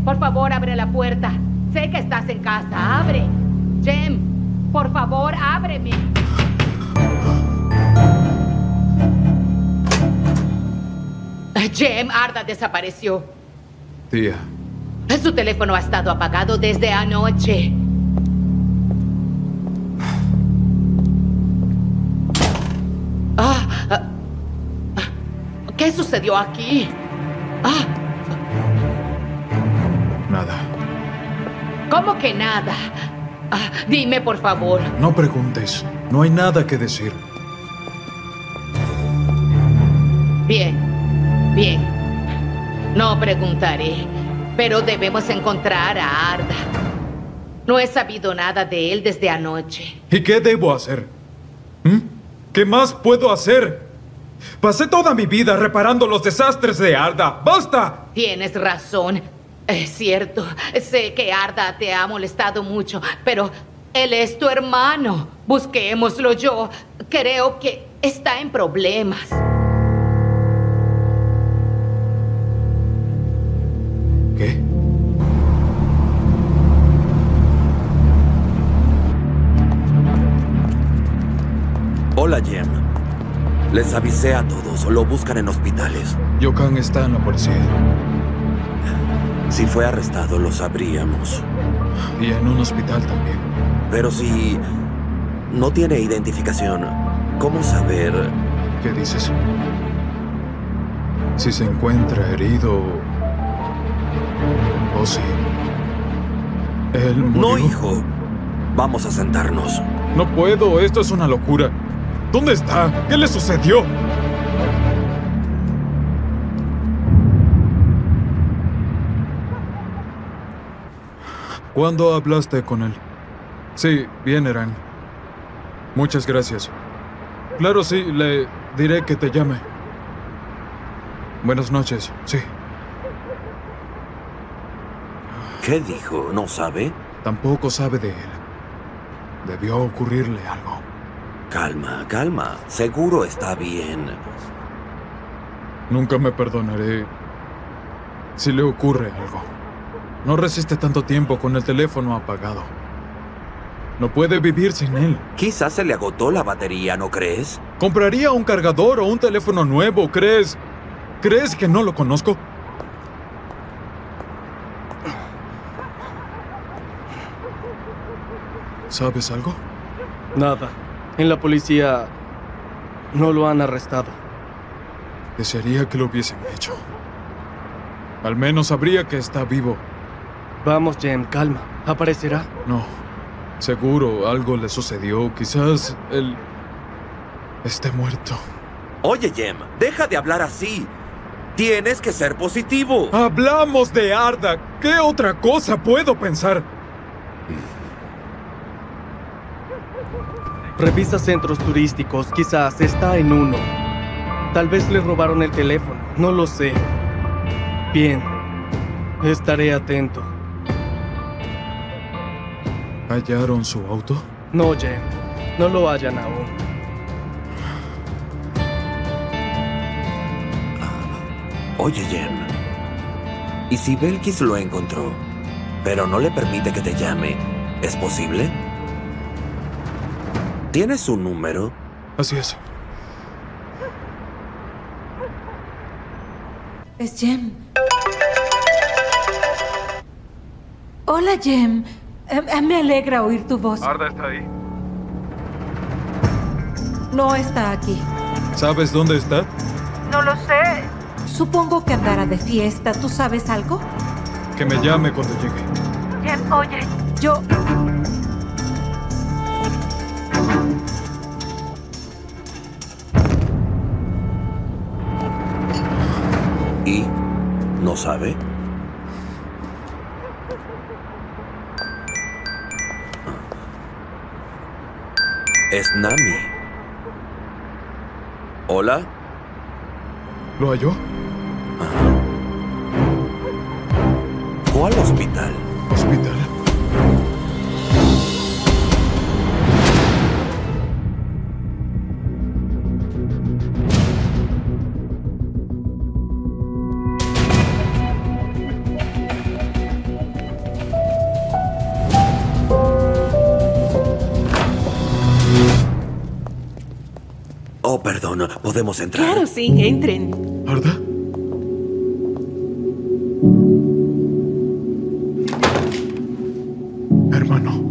por favor, abre la puerta. Sé que estás en casa. Abre. Jem, por favor, ábreme. Jem, Arda desapareció. Tía. Su teléfono ha estado apagado desde anoche. Ah, ah, ¿qué sucedió aquí? Ah. Nada. ¿Cómo que nada? Ah, dime, por favor. No preguntes. No hay nada que decir. Bien, bien. No preguntaré, pero debemos encontrar a Arda. No he sabido nada de él desde anoche. ¿Y qué debo hacer? ¿Mm? ¿Qué más puedo hacer? Pasé toda mi vida reparando los desastres de Arda. ¡Basta! Tienes razón. Es cierto. Sé que Arda te ha molestado mucho, pero él es tu hermano. Busquémoslo yo. Creo que está en problemas. ¿Qué? Hola, Jem. Les avisé a todos. Lo buscan en hospitales. Yokan está en la policía. Si fue arrestado, lo sabríamos. Y en un hospital también. Pero si no tiene identificación, ¿cómo saber? ¿Qué dices? Si se encuentra herido... ¿O sí? ¿Él murió? No, hijo. Vamos a sentarnos. No puedo. Esto es una locura. ¿Dónde está? ¿Qué le sucedió? ¿Cuándo hablaste con él? Sí, bien, Eren. Muchas gracias. Claro, sí, le diré que te llame. Buenas noches, sí. ¿Qué dijo? ¿No sabe? Tampoco sabe de él. Debió ocurrirle algo. Calma, calma. Seguro está bien. Nunca me perdonaré si le ocurre algo. No resiste tanto tiempo con el teléfono apagado. No puede vivir sin él. Quizás se le agotó la batería, ¿no crees? Compraría un cargador o un teléfono nuevo, ¿crees? ¿Crees que no lo conozco? ¿Sabes algo? Nada. En la policía no lo han arrestado. Desearía que lo hubiesen hecho. Al menos sabría que está vivo. Vamos, Jem, calma. ¿Aparecerá? No. Seguro algo le sucedió. Quizás él esté muerto. Oye, Jem, deja de hablar así. Tienes que ser positivo. Hablamos de Arda. ¿Qué otra cosa puedo pensar? Revisa centros turísticos. Quizás está en uno. Tal vez le robaron el teléfono. No lo sé. Bien. Estaré atento. ¿Hallaron su auto? No, Jem. No lo hallan aún. Oye, Jem. ¿Y si Belkis lo encontró, pero no le permite que te llame? ¿Es posible? ¿Tienes su número? Así es. Es Jem. Hola, Jem. Eh, me alegra oír tu voz. Arda está ahí. No está aquí. ¿Sabes dónde está? No lo sé. Supongo que andará de fiesta. ¿Tú sabes algo? Que me llame cuando llegue. Jem, oye, yo... ¿Y? ¿No sabe? Es Nami. ¿Hola? ¿Lo halló? ¿Cuál hospital? ¿Hospital? Oh, perdón, ¿podemos entrar? Claro, sí, entren. ¿Arda? Hermano.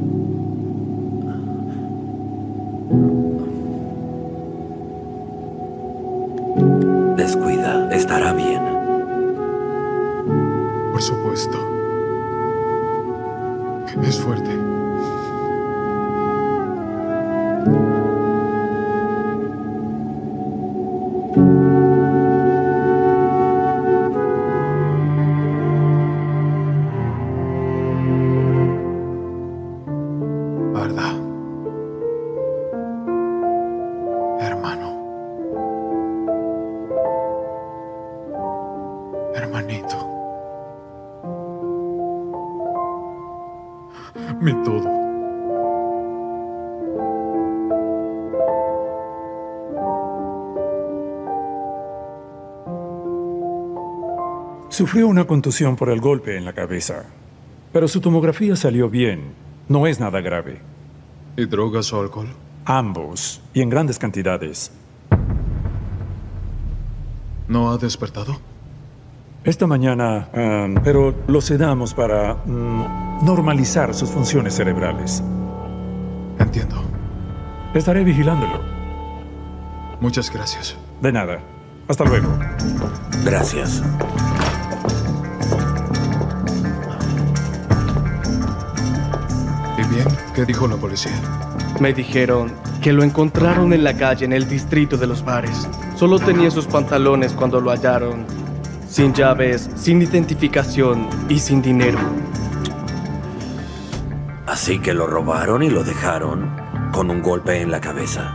Descuida, estará bien. Por supuesto. Es fuerte. Arda. Hermano. Hermanito. Mi todo. Sufrió una contusión por el golpe en la cabeza, pero su tomografía salió bien. No es nada grave. ¿Y drogas o alcohol? Ambos, y en grandes cantidades. ¿No ha despertado? Esta mañana, um, pero lo sedamos para um, normalizar sus funciones cerebrales. Entiendo. Estaré vigilándolo. Muchas gracias. De nada. Hasta luego. Gracias. ¿Y bien? ¿Qué dijo la policía? Me dijeron que lo encontraron en la calle en el distrito de los bares. Solo tenía sus pantalones cuando lo hallaron. Sin llaves, sin identificación y sin dinero. Así que lo robaron y lo dejaron con un golpe en la cabeza.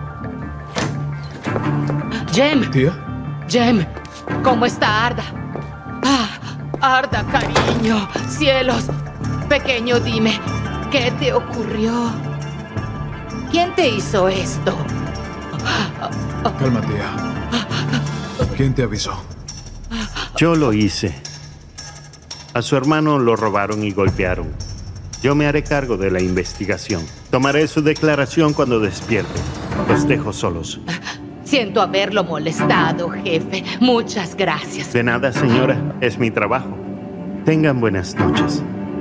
Jem. ¿Tía? Jem, ¿cómo está Arda? Ah, Arda, cariño, cielos. Pequeño, dime, ¿qué te ocurrió? ¿Quién te hizo esto? Calma, tía. ¿Quién te avisó? Yo lo hice. A su hermano lo robaron y golpearon. Yo me haré cargo de la investigación. Tomaré su declaración cuando despierte. Los dejo solos. Siento haberlo molestado, jefe. Muchas gracias. De nada, señora. Es mi trabajo. Tengan buenas noches.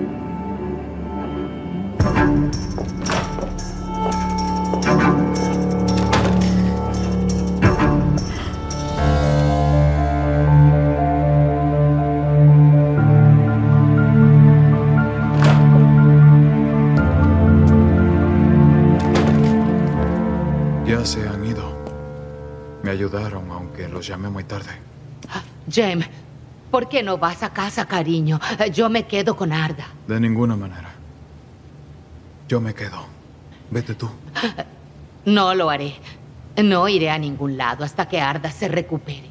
Ya se han ido. Me ayudaron, aunque los llamé muy tarde. Jem, ¿por qué no vas a casa, cariño? Yo me quedo con Arda. De ninguna manera. Yo me quedo. Vete tú. No lo haré. No iré a ningún lado hasta que Arda se recupere.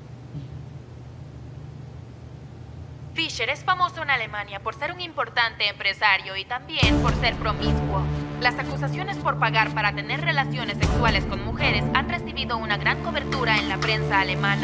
Fisher es famoso en Alemania por ser un importante empresario y también por ser promiscuo. Las acusaciones por pagar para tener relaciones sexuales con mujeres han recibido una gran cobertura en la prensa alemana.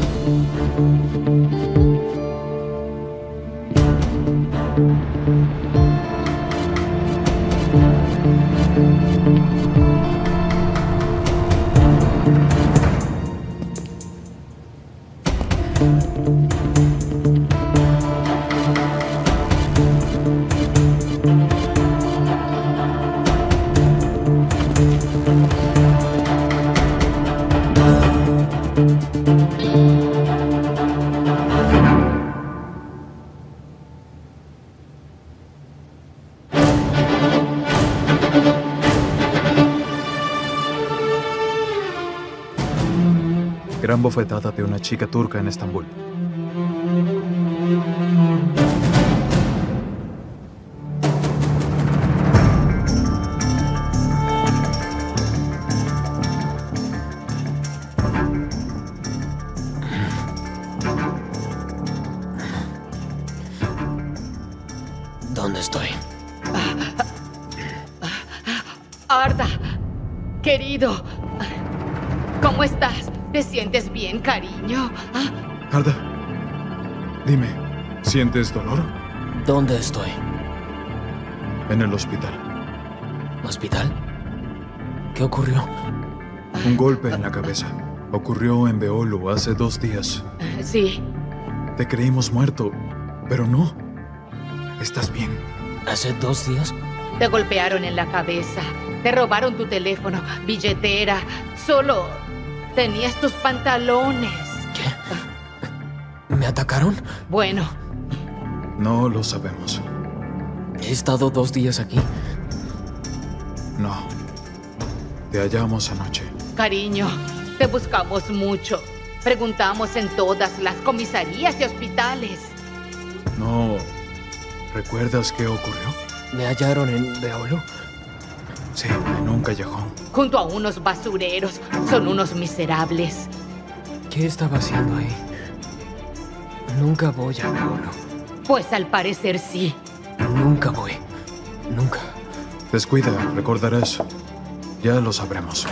Gran bofetada de una chica turca en Estambul. ¿Dónde estoy? Arda, querido, ¿cómo estás? ¿Te sientes bien, cariño? ¿Ah? Arda, dime, ¿sientes dolor? ¿Dónde estoy? En el hospital. ¿Hospital? ¿Qué ocurrió? Un golpe en la cabeza. Ocurrió en Beolu hace dos días. Sí. Te creímos muerto, pero no. ¿Estás bien? ¿Hace dos días? Te golpearon en la cabeza. Te robaron tu teléfono, billetera. Solo tenías tus pantalones. ¿Me atacaron? Bueno. No lo sabemos. He estado dos días aquí. No. Te hallamos anoche. Cariño, te buscamos mucho. Preguntamos en todas las comisarías y hospitales. No. ¿Recuerdas qué ocurrió? ¿Me hallaron en Beolu? Sí, en un callejón. Junto a unos basureros. Son unos miserables. ¿Qué estaba haciendo ahí? Nunca voy a Beolu. Pues al parecer sí. Nunca voy. Nunca. Descuida, recordarás. Ya lo sabremos.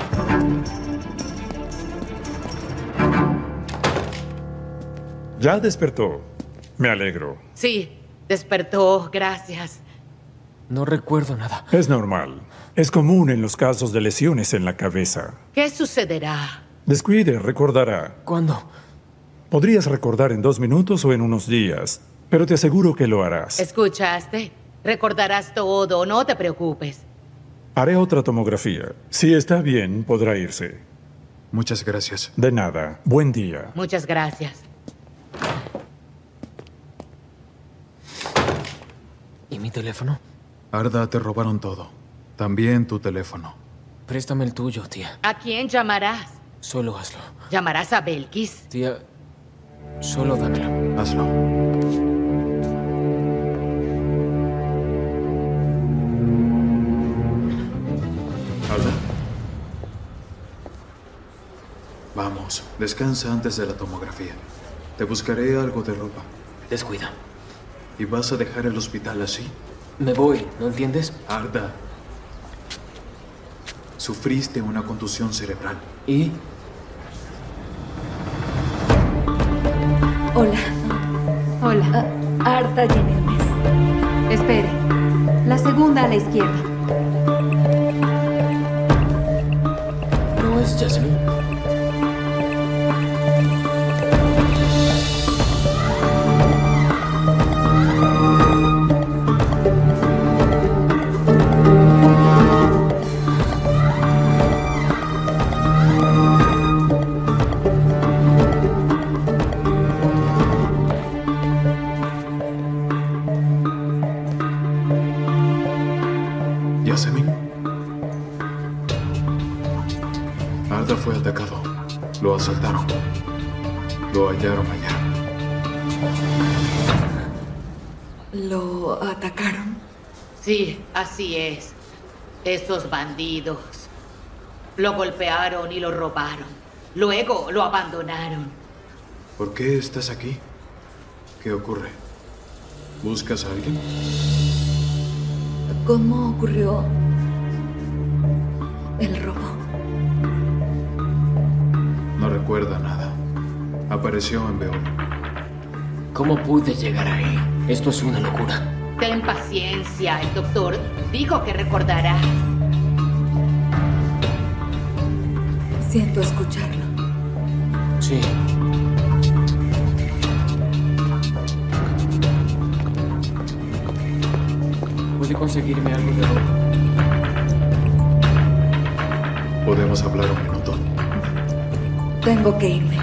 Ya despertó. Me alegro. Sí, despertó, gracias. No recuerdo nada. Es normal. Es común en los casos de lesiones en la cabeza. ¿Qué sucederá? Descuide, recordará. ¿Cuándo? Podrías recordar en dos minutos o en unos días, pero te aseguro que lo harás. ¿Escuchaste? Recordarás todo, no te preocupes. Haré otra tomografía. Si está bien, podrá irse. Muchas gracias. De nada. Buen día. Muchas gracias. ¿Y mi teléfono? Arda, te robaron todo. También tu teléfono. Préstame el tuyo, tía. ¿A quién llamarás? Solo hazlo. ¿Llamarás a Belkis? Tía, solo dámelo. Hazlo. Arda. Vamos, descansa antes de la tomografía. Te buscaré algo de ropa. Descuida. ¿Y vas a dejar el hospital así? Me voy, ¿no entiendes? Arda. Sufriste una contusión cerebral. ¿Y? Hola. Hola. Uh, Arda Jenny. Espere. La segunda a la izquierda. ¿No es Jasmine? ¿Yasemin? Arda fue atacado. Lo asaltaron. Lo hallaron ayer. ¿Lo atacaron? Sí, así es. Esos bandidos. Lo golpearon y lo robaron. Luego lo abandonaron. ¿Por qué estás aquí? ¿Qué ocurre? ¿Buscas a alguien? ¿Cómo ocurrió el robo? No recuerda nada. Apareció en Beol. ¿Cómo pude llegar ahí? Esto es una locura. Ten paciencia, el doctor dijo que recordarás. Siento escucharlo. Sí. ¿Puede conseguirme algo de ropa? ¿Podemos hablar un minuto? Tengo que irme.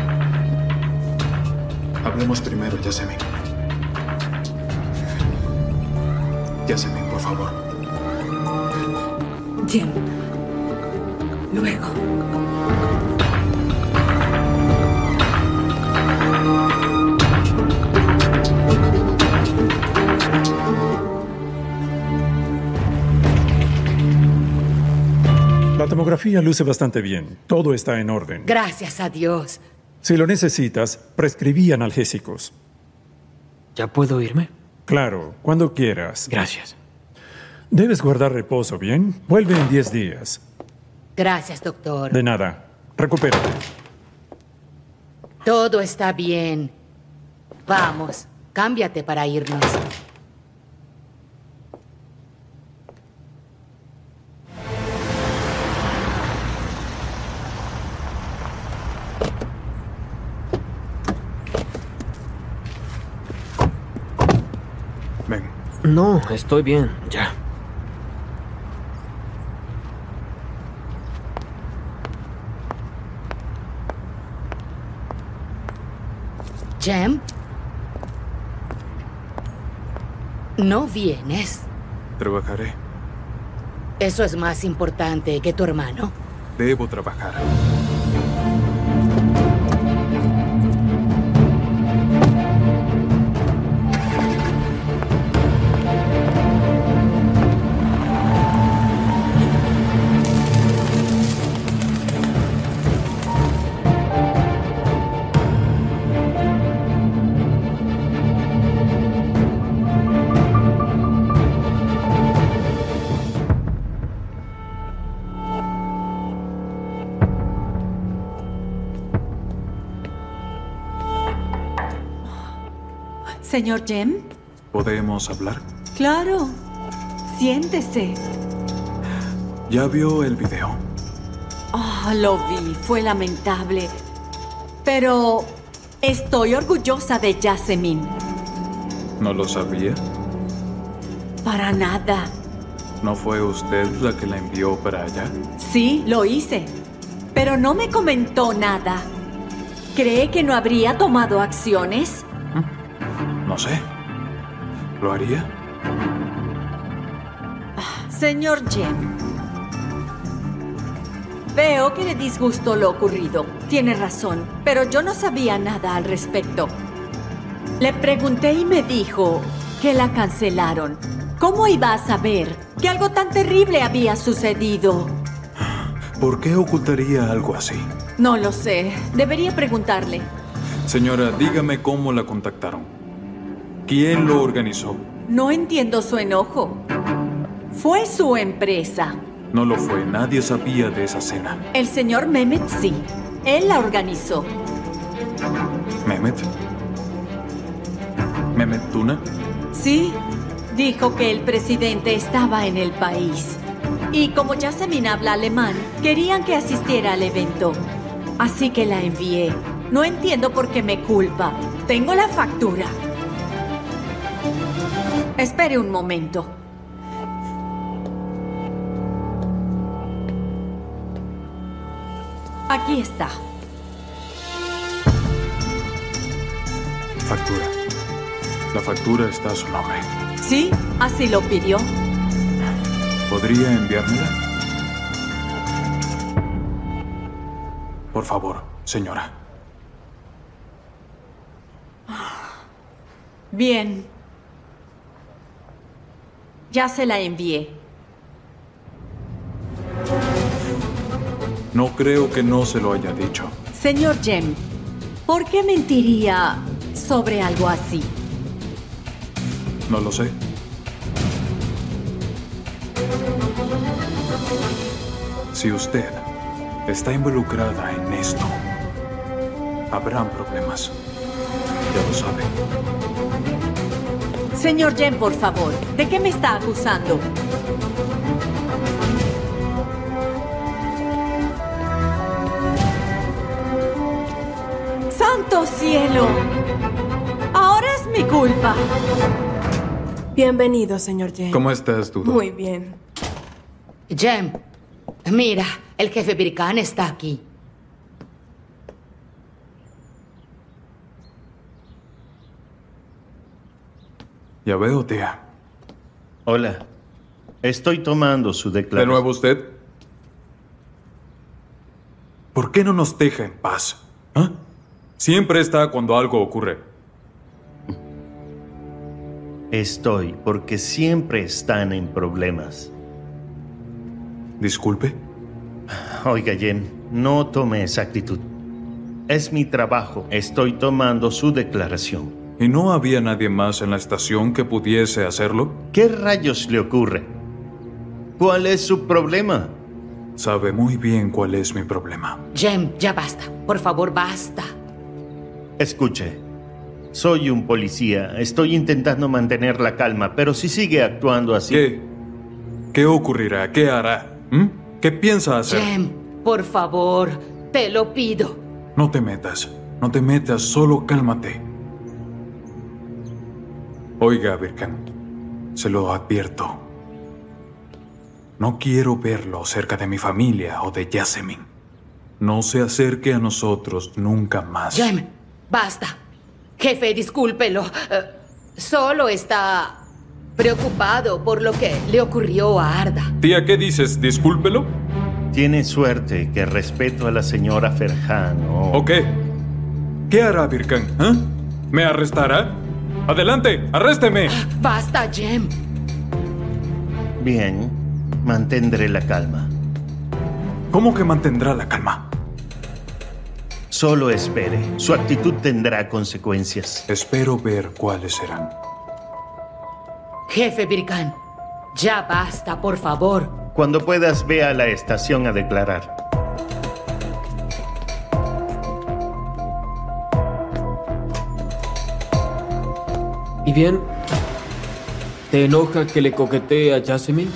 Hablemos primero, Yasemin. Yasemin, por favor. Jen. Luego. La tomografía luce bastante bien. Todo está en orden. Gracias a Dios. Si lo necesitas, prescribí analgésicos. ¿Ya puedo irme? Claro, cuando quieras. Gracias. Debes guardar reposo, ¿bien? Vuelve en diez días. Gracias, doctor. De nada. Recupérate. Todo está bien. Vamos, cámbiate para irnos. No, estoy bien, ya. Jem, ¿no vienes? Trabajaré. Eso es más importante que tu hermano. Debo trabajar. Señor Jem. ¿Podemos hablar? Claro. Siéntese. ¿Ya vio el video? Oh, lo vi. Fue lamentable. Pero estoy orgullosa de Yasemin. ¿No lo sabía? Para nada. ¿No fue usted la que la envió para allá? Sí, lo hice. Pero no me comentó nada. ¿Cree que no habría tomado acciones? No sé. ¿Lo haría? Señor Jem, veo que le disgustó lo ocurrido. Tiene razón, pero yo no sabía nada al respecto. Le pregunté y me dijo que la cancelaron. ¿Cómo iba a saber que algo tan terrible había sucedido? ¿Por qué ocultaría algo así? No lo sé. Debería preguntarle. Señora, dígame cómo la contactaron. ¿Quién lo organizó? No entiendo su enojo. Fue su empresa. No lo fue. Nadie sabía de esa cena. El señor Mehmet sí. Él la organizó. ¿Mehmet? ¿Mehmet Tuna? Sí. Dijo que el presidente estaba en el país. Y como Yasemin habla alemán, querían que asistiera al evento. Así que la envié. No entiendo por qué me culpa. Tengo la factura. Espere un momento. Aquí está. Factura. La factura está a su nombre. Sí, así lo pidió. ¿Podría enviármela? Por favor, señora. Bien. Ya se la envié. No creo que no se lo haya dicho. Señor Jem, ¿por qué mentiría sobre algo así? No lo sé. Si usted está involucrada en esto, habrán problemas. Ya lo sabe. Señor Jem, por favor, ¿de qué me está acusando? ¡Santo cielo! Ahora es mi culpa. Bienvenido, señor Jem. ¿Cómo estás, Dudo? Muy bien. Jem, mira, el jefe Birkan está aquí. Ya veo, tía. Hola. Estoy tomando su declaración. ¿De nuevo usted? ¿Por qué no nos deja en paz? ¿Ah? Siempre está cuando algo ocurre. Estoy porque siempre están en problemas. Disculpe. Oiga, Jen, no tome esa actitud. Es mi trabajo. Estoy tomando su declaración. ¿Y no había nadie más en la estación que pudiese hacerlo? ¿Qué rayos le ocurre? ¿Cuál es su problema? Sabe muy bien cuál es mi problema. Jem, ya basta. Por favor, basta. Escuche. Soy un policía. Estoy intentando mantener la calma, pero si sigue actuando así... ¿Qué? ¿Qué ocurrirá? ¿Qué hará? ¿Mm? ¿Qué piensa hacer? Jem, por favor, te lo pido. No te metas. No te metas. Solo cálmate. Oiga, Birkan. Se lo advierto. No quiero verlo cerca de mi familia o de Jasmine. No se acerque a nosotros nunca más. Jem, basta. Jefe, discúlpelo. Eh, solo está preocupado por lo que le ocurrió a Arda. Tía, ¿qué dices? ¿Discúlpelo? Tiene suerte que respeto a la señora Ferhan. ¿O ¿O qué? ¿Qué hará Birkan? ¿Eh? ¿Me arrestará? ¡Adelante! ¡Arrésteme! Basta, Jem. Bien, mantendré la calma. ¿Cómo que mantendrá la calma? Solo espere. Su actitud tendrá consecuencias. Espero ver cuáles serán. Jefe Birkan, ya basta, por favor. Cuando puedas, ve a la estación a declarar. ¿Y bien? ¿Te enoja que le coquetee a Jasmine?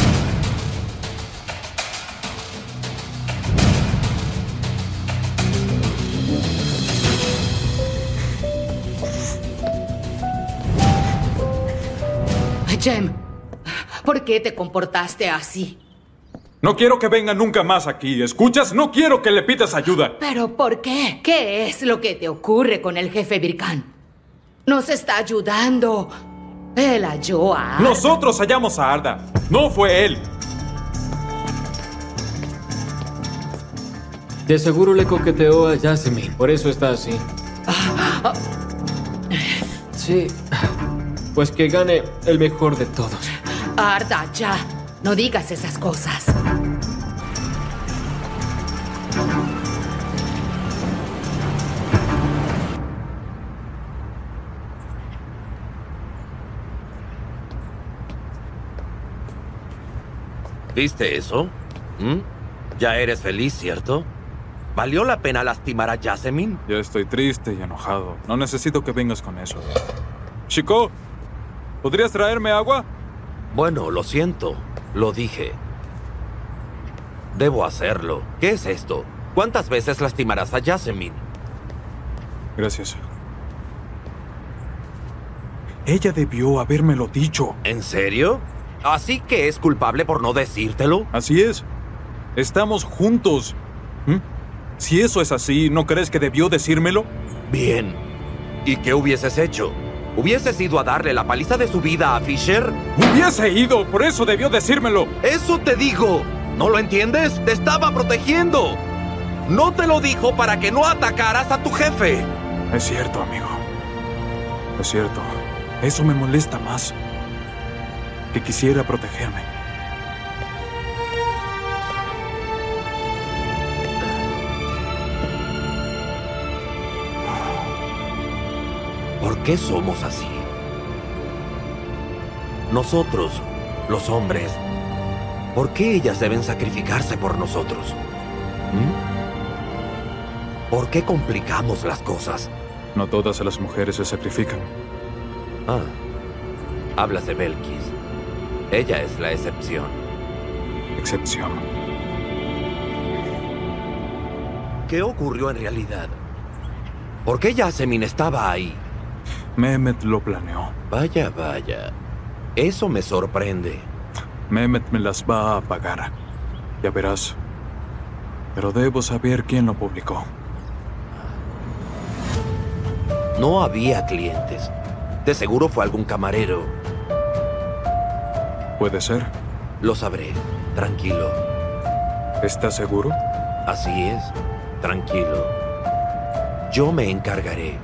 Jem, ¿por qué te comportaste así? No quiero que venga nunca más aquí, ¿escuchas? No quiero que le pidas ayuda. ¿Pero por qué? ¿Qué es lo que te ocurre con el jefe Birkan? Nos está ayudando. Él halló a Arda. Nosotros hallamos a Arda. No fue él. De seguro le coqueteó a Jasmine. Por eso está así. Sí. Pues que gane el mejor de todos. Arda, ya. No digas esas cosas. ¿Viste eso? ¿Mm? Ya eres feliz, ¿cierto? ¿Valió la pena lastimar a Jasmine? Ya estoy triste y enojado. No necesito que vengas con eso. Chico, ¿podrías traerme agua? Bueno, lo siento. Lo dije. Debo hacerlo. ¿Qué es esto? ¿Cuántas veces lastimarás a Jasmine? Gracias. Ella debió habérmelo dicho. ¿En serio? ¿Así que es culpable por no decírtelo? Así es. Estamos juntos. ¿Mm? Si eso es así, ¿no crees que debió decírmelo? Bien. ¿Y qué hubieses hecho? ¿Hubieses ido a darle la paliza de su vida a Fisher? ¡Hubiese ido! ¡Por eso debió decírmelo! ¡Eso te digo! ¿No lo entiendes? ¡Te estaba protegiendo! No te lo dijo para que no atacaras a tu jefe. Es cierto, amigo. Es cierto. Eso me molesta más que quisiera protegerme. ¿Por qué somos así? Nosotros, los hombres, ¿por qué ellas deben sacrificarse por nosotros? ¿Mm? ¿Por qué complicamos las cosas? No todas las mujeres se sacrifican. Ah, hablas de Belkis. Ella es la excepción. Excepción. ¿Qué ocurrió en realidad? ¿Por qué Jasmine estaba ahí? Mehmet lo planeó. Vaya, vaya. Eso me sorprende. Mehmet me las va a pagar. Ya verás. Pero debo saber quién lo publicó. No había clientes. De seguro fue algún camarero. Puede ser. Lo sabré. Tranquilo. ¿Estás seguro? Así es. Tranquilo. Yo me encargaré.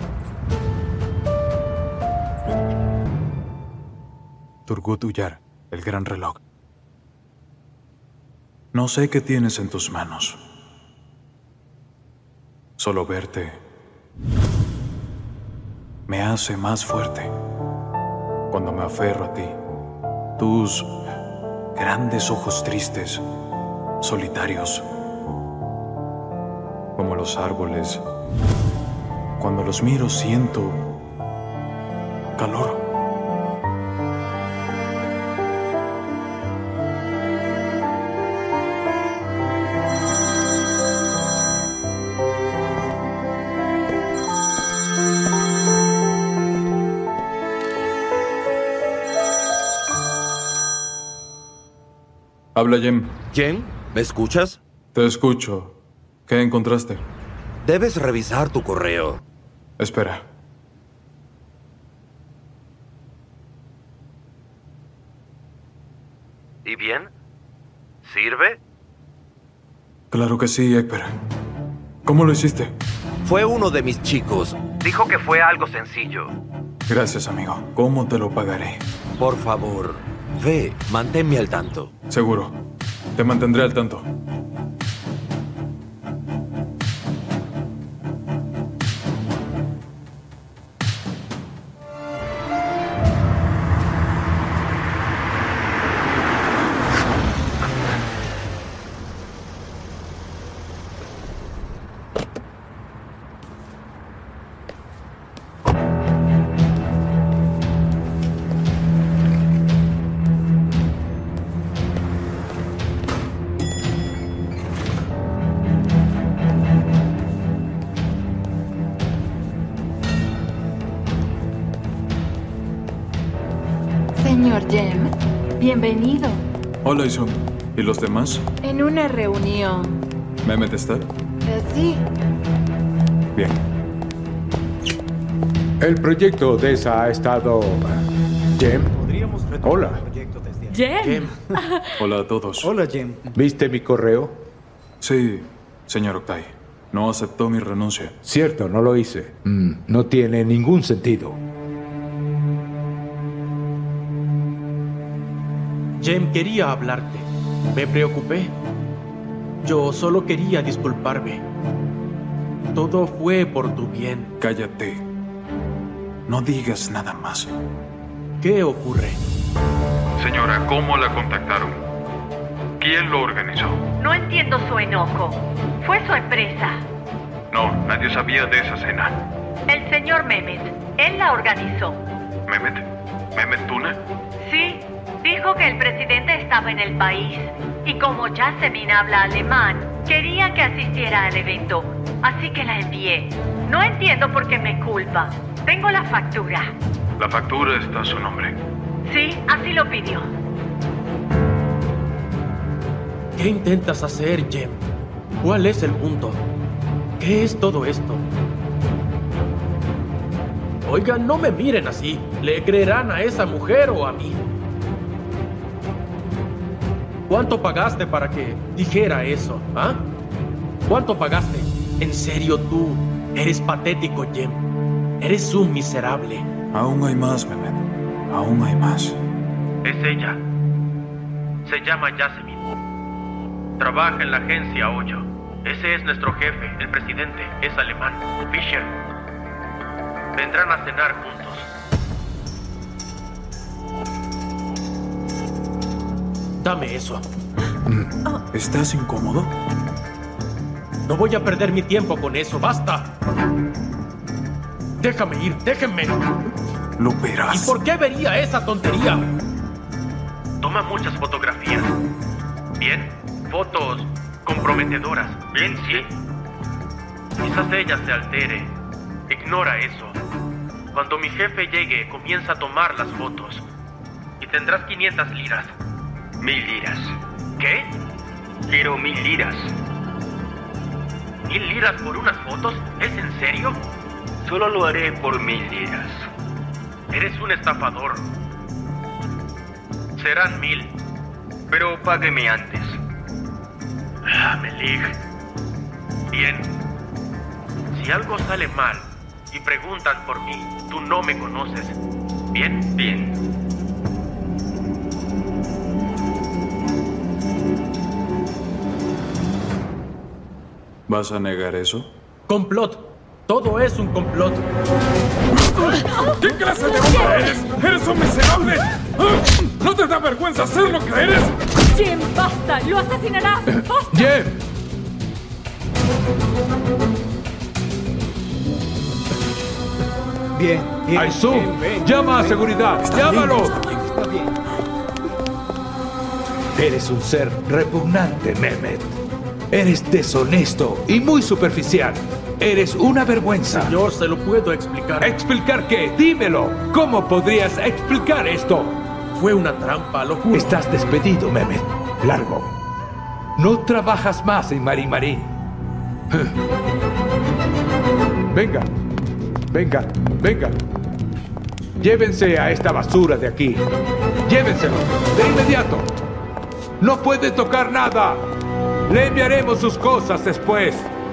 Turgut Uyar, el gran reloj. No sé qué tienes en tus manos. Solo verte me hace más fuerte cuando me aferro a ti. Tus grandes ojos tristes, solitarios, como los árboles. Cuando los miro siento calor. Habla, Jem. Jem, ¿me escuchas? Te escucho. ¿Qué encontraste? Debes revisar tu correo. Espera. ¿Y bien? ¿Sirve? Claro que sí, Ekper. ¿Cómo lo hiciste? Fue uno de mis chicos. Dijo que fue algo sencillo. Gracias, amigo. ¿Cómo te lo pagaré? Por favor, ve, manténme al tanto. Seguro. Te mantendré al tanto. Señor Jem, bienvenido. Hola, Isun. ¿Y los demás? En una reunión. ¿Mehmet está? Eh, sí. Bien. El proyecto de esa ha estado... Jem. Hola. Jem. Hola a todos. Hola, Jem. ¿Viste mi correo? Sí, señor Oktay. No aceptó mi renuncia. Cierto, no lo hice. Mm, no tiene ningún sentido. Jem, quería hablarte. Me preocupé. Yo solo quería disculparme. Todo fue por tu bien. Cállate. No digas nada más. ¿Qué ocurre? Señora, ¿cómo la contactaron? ¿Quién lo organizó? No entiendo su enojo. Fue su empresa. No, nadie sabía de esa cena. El señor Mehmet. Él la organizó. ¿Mehmet? ¿Mehmet Tuna? Sí. Dijo que el presidente estaba en el país y como Yasemin habla alemán, quería que asistiera al evento, así que la envié. No entiendo por qué me culpa. Tengo la factura. La factura está a su nombre. Sí, así lo pidió. ¿Qué intentas hacer, Jem? ¿Cuál es el punto? ¿Qué es todo esto? Oigan, no me miren así. ¿Le creerán a esa mujer o a mí? ¿Cuánto pagaste para que dijera eso? ¿Ah? ¿Cuánto pagaste? En serio, tú eres patético, Jem. Eres un miserable. Aún hay más, Mehmet. Aún hay más. Es ella. Se llama Yasemin. Trabaja en la agencia Hoyo. Ese es nuestro jefe, el presidente. Es alemán. Fischer. Vendrán a cenar juntos. Dame eso. ¿Estás incómodo? No voy a perder mi tiempo con eso. ¡Basta! Déjame ir, déjenme. Lo verás. ¿Y por qué vería esa tontería? Toma muchas fotografías. Bien, fotos comprometedoras. Bien, sí. Quizás ella se altere. Ignora eso. Cuando mi jefe llegue, comienza a tomar las fotos. Y tendrás quinientas liras. Mil liras. ¿Qué? Quiero mil liras. ¿Mil liras por unas fotos? ¿Es en serio? Solo lo haré por mil liras. Eres un estafador. Serán mil. Pero págueme antes. Ah, Melig. Bien. Si algo sale mal y preguntan por mí, tú no me conoces. ¿Bien? Bien. ¿Vas a negar eso? ¡Complot! Todo es un complot. ¿Qué clase de hombre eres? ¡Eres un miserable! ¿No te da vergüenza ser lo que eres? Jem, basta. Lo asesinarás. ¡Basta! ¡Jem! Bien, bien. Aizu, bien, bien. llama a seguridad. Está ¡Llámalo! bien, está bien. Eres un ser repugnante, Mehmet. Eres deshonesto y muy superficial. Eres una vergüenza. Señor, se lo puedo explicar. ¿Explicar qué? Dímelo. ¿Cómo podrías explicar esto? Fue una trampa, lo juro. Estás despedido, Mehmet. Largo. No trabajas más en Marín Marín. Venga, venga, venga. Llévense a esta basura de aquí. Llévenselo, de inmediato. No puede tocar nada. Le enviaremos sus cosas después.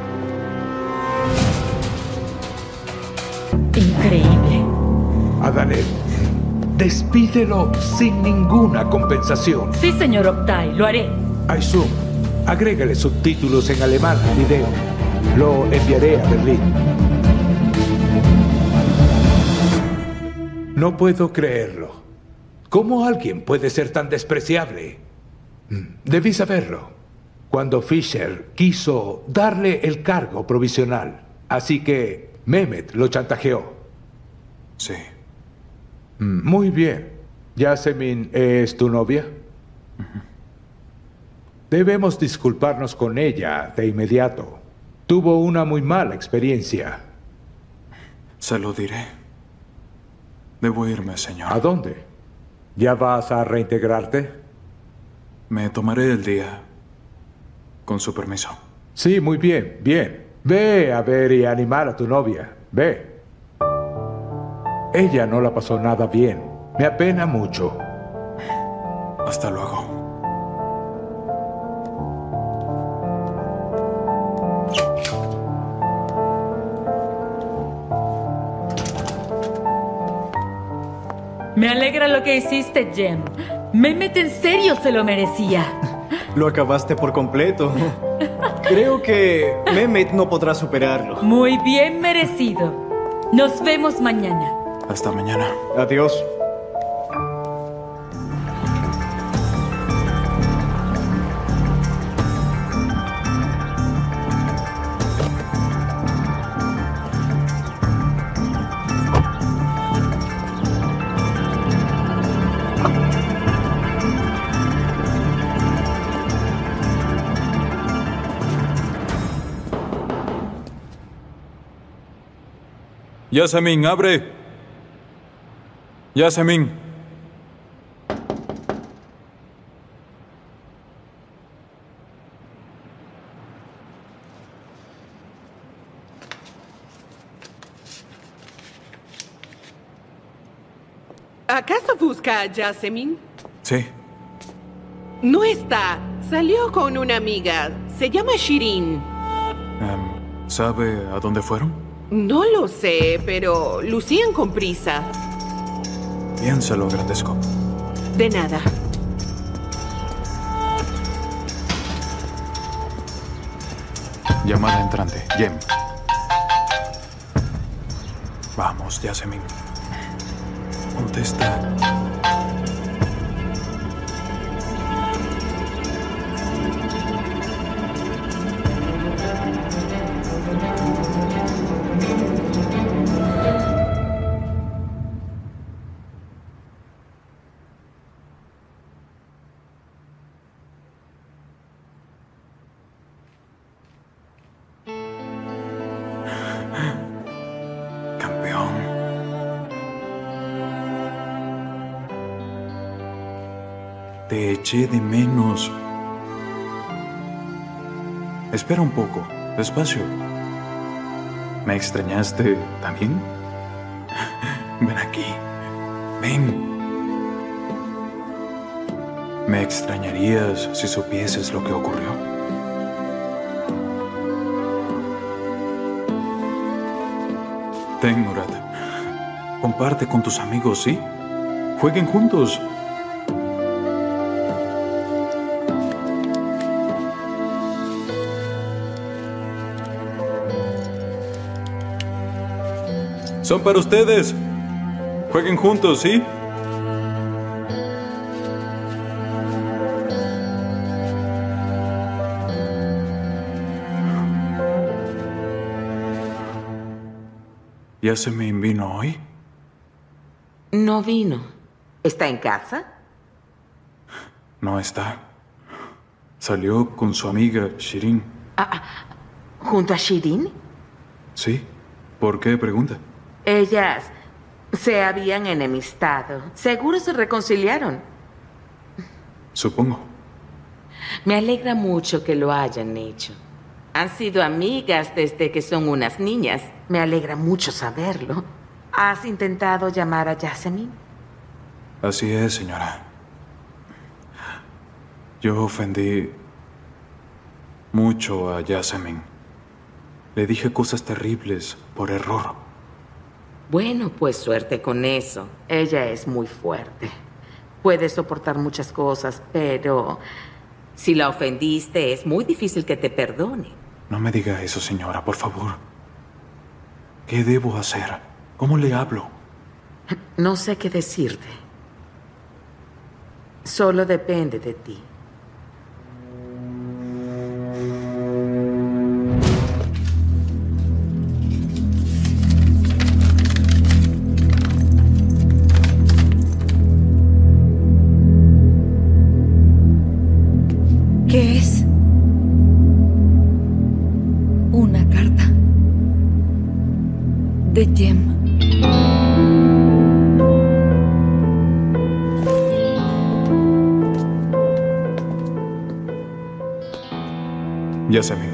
Increíble. Adalet, despídelo sin ninguna compensación. Sí, señor Oktay, lo haré. Aizum, agrégale subtítulos en alemán al video. Lo enviaré a Berlín. No puedo creerlo. ¿Cómo alguien puede ser tan despreciable? Debí saberlo. Cuando Fisher quiso darle el cargo provisional. Así que Mehmet lo chantajeó. Sí. Muy bien. ¿Yasemin es tu novia? Uh-huh. Debemos disculparnos con ella de inmediato. Tuvo una muy mala experiencia. Se lo diré. Debo irme, señor. ¿A dónde? ¿Ya vas a reintegrarte? Me tomaré el día. Con su permiso. Sí, muy bien, bien. Ve a ver y animar a tu novia. Ve. Ella no la pasó nada bien. Me apena mucho. Hasta luego. Me alegra lo que hiciste, Jem. Mehmet en serio se lo merecía. Lo acabaste por completo. Creo que Mehmet no podrá superarlo. Muy bien merecido. Nos vemos mañana. Hasta mañana. Adiós. Yasemin, abre. Yasemin. ¿Acaso busca a Yasemin? Sí. No está. Salió con una amiga. Se llama Shirin. Um, ¿Sabe a dónde fueron? No lo sé, pero lucían con prisa. Bien, se lo agradezco. De nada. Llamada entrante. Jem. Vamos, Yasemin. Contesta. Te eché de menos. Espera un poco, despacio. ¿Me extrañaste también? Ven aquí. Ven. ¿Me extrañarías si supieses lo que ocurrió? Ten, Murat. Comparte con tus amigos, ¿sí? Jueguen juntos. Son para ustedes. Jueguen juntos, ¿sí? ¿Yasemin vino hoy? No vino. ¿Está en casa? No está. Salió con su amiga Shirin. Ah, ¿junto a Shirin? Sí. ¿Por qué pregunta? Ellas se habían enemistado. Seguro se reconciliaron. Supongo. Me alegra mucho que lo hayan hecho. Han sido amigas desde que son unas niñas. Me alegra mucho saberlo. ¿Has intentado llamar a Jasmine? Así es, señora. Yo ofendí mucho a Jasmine. Le dije cosas terribles por error. Bueno, pues suerte con eso. Ella es muy fuerte. Puede soportar muchas cosas, pero si la ofendiste es muy difícil que te perdone. No me diga eso, señora, por favor. ¿Qué debo hacer? ¿Cómo le hablo? No sé qué decirte. Solo depende de ti. ¿Qué es? Una carta de Jem. Jasmine,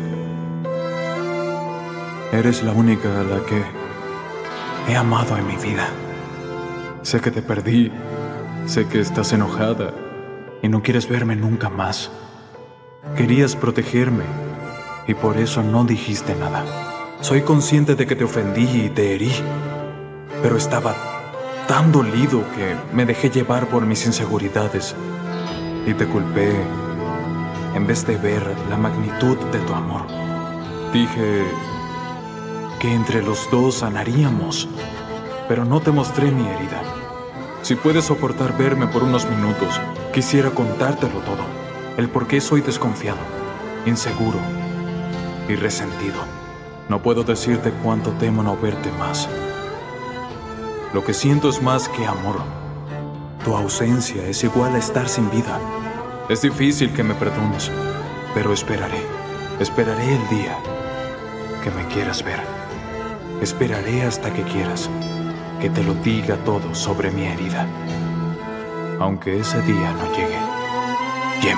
eres la única a la que he amado en mi vida. Sé que te perdí, sé que estás enojada y no quieres verme nunca más. Querías protegerme y por eso no dijiste nada. Soy consciente de que te ofendí y te herí, pero estaba tan dolido que me dejé llevar por mis inseguridades y te culpé en vez de ver la magnitud de tu amor. Dije que entre los dos sanaríamos, pero no te mostré mi herida. Si puedes soportar verme por unos minutos, quisiera contártelo todo. El por qué soy desconfiado, inseguro y resentido. No puedo decirte cuánto temo no verte más. Lo que siento es más que amor. Tu ausencia es igual a estar sin vida. Es difícil que me perdones, pero esperaré. Esperaré el día que me quieras ver. Esperaré hasta que quieras que te lo diga todo sobre mi herida. Aunque ese día no llegue. Jem.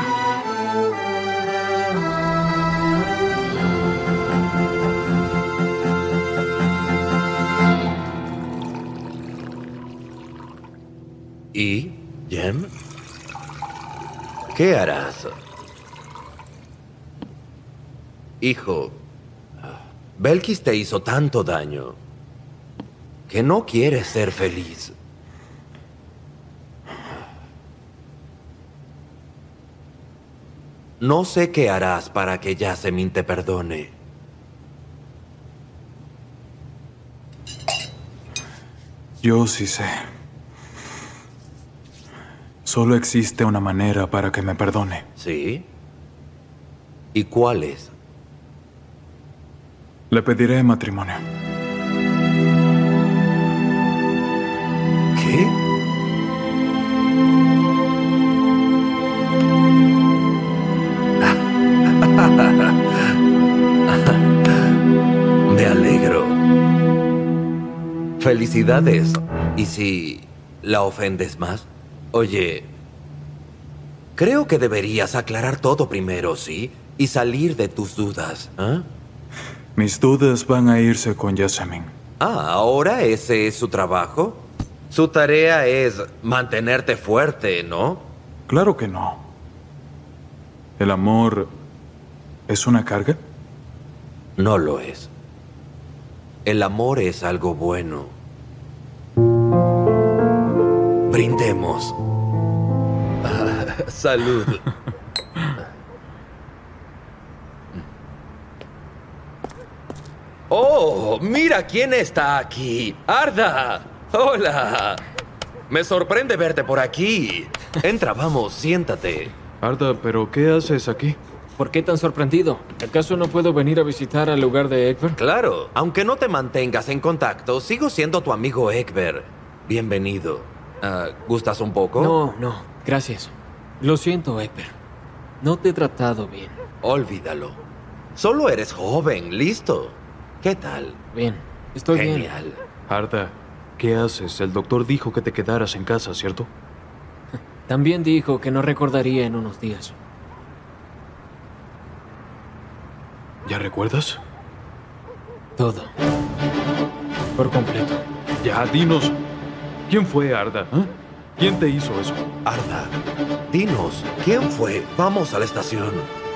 ¿Y, Jem? ¿Qué harás? Hijo, Belkis te hizo tanto daño que no quieres ser feliz. No sé qué harás para que Jasmine te perdone. Yo sí sé. Solo existe una manera para que me perdone. ¿Sí? ¿Y cuál es? Le pediré matrimonio. ¿Qué? Me alegro. Felicidades. ¿Y si la ofendes más? Oye, creo que deberías aclarar todo primero, ¿sí? Y salir de tus dudas, ¿eh? Mis dudas van a irse con Jasmine. Ah, ¿ahora ese es su trabajo? Su tarea es mantenerte fuerte, ¿no? Claro que no. ¿El amor es una carga? No lo es. El amor es algo bueno. Brindemos. Salud. ¡Oh! ¡Mira quién está aquí! ¡Arda! ¡Hola! Me sorprende verte por aquí. Entra, vamos, siéntate. Arda, ¿pero qué haces aquí? ¿Por qué tan sorprendido? ¿Acaso no puedo venir a visitar al lugar de Egbert? Claro. Aunque no te mantengas en contacto, sigo siendo tu amigo Egbert. Bienvenido. Uh, ¿Gustas un poco? No, no. Gracias. Lo siento, Egbert. No te he tratado bien. Olvídalo. Solo eres joven, listo. ¿Qué tal? Bien, estoy bien. Genial. Arda, ¿qué haces? El doctor dijo que te quedaras en casa, ¿cierto? También dijo que no recordaría en unos días. ¿Ya recuerdas? Todo. Por completo. Ya, dinos. ¿Quién fue Arda? ¿Eh? ¿Quién te hizo eso? Arda, dinos, ¿quién fue? Vamos a la estación.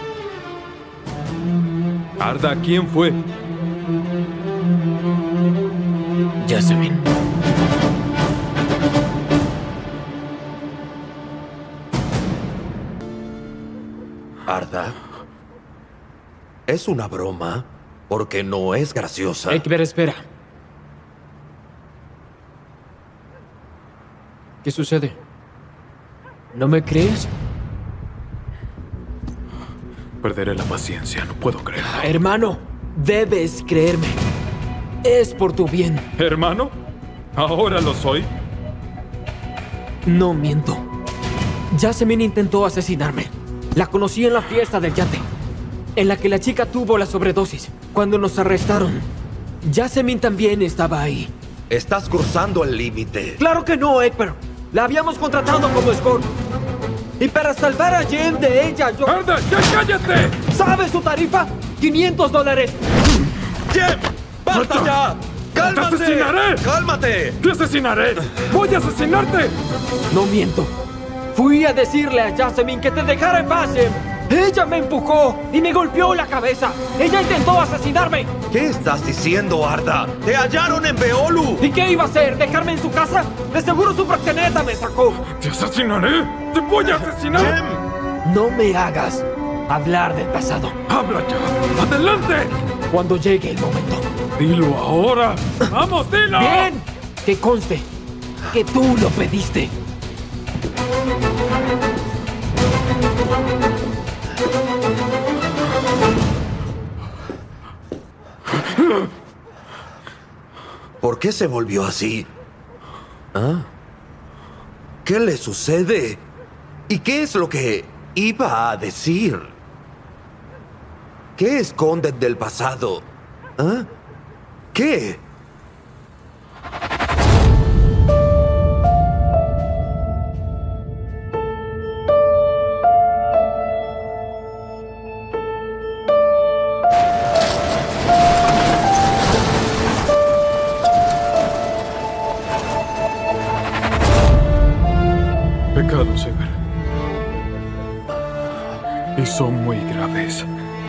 Arda, ¿quién fue? Jasmine. Arda, es una broma porque no es graciosa. Ekber, espera. ¿Qué sucede? ¿No me crees? Perderé la paciencia, no puedo creerlo. Hermano, debes creerme. Es por tu bien. ¿Hermano? ¿Ahora lo soy? No miento. Jasmine intentó asesinarme. La conocí en la fiesta del yate, en la que la chica tuvo la sobredosis. Cuando nos arrestaron, Jasmine también estaba ahí. Estás cruzando el límite. ¡Claro que no, Ekber! La habíamos contratado como escort. Y para salvar a Jen de ella, yo... ¡Arda, ya cállate! ¿Sabes su tarifa? quinientos dólares. ¡Jen! ¡Basta ya! ¡Cálmate! ¡Te asesinaré! ¡Cálmate! ¡Te asesinaré! ¡Voy a asesinarte! No miento. Fui a decirle a Jasmine que te dejara en paz, Jen. Ella me empujó y me golpeó la cabeza. Ella intentó asesinarme. ¿Qué estás diciendo, Arda? ¡Te hallaron en Beolu! ¿Y qué iba a hacer? ¿Dejarme en su casa? De seguro su proxeneta me sacó. ¡Te asesinaré! ¡Te voy a asesinar! Jem. No me hagas hablar del pasado. ¡Habla ya! ¡Adelante! Cuando llegue el momento. ¡Dilo ahora! ¡Vamos, dilo! Bien, que conste que tú lo pediste. ¿Por qué se volvió así? ¿Ah? ¿Qué le sucede? ¿Y qué es lo que iba a decir? ¿Qué esconden del pasado? ¿Ah? ¿Qué? Pecados, Ekber. Y son muy graves.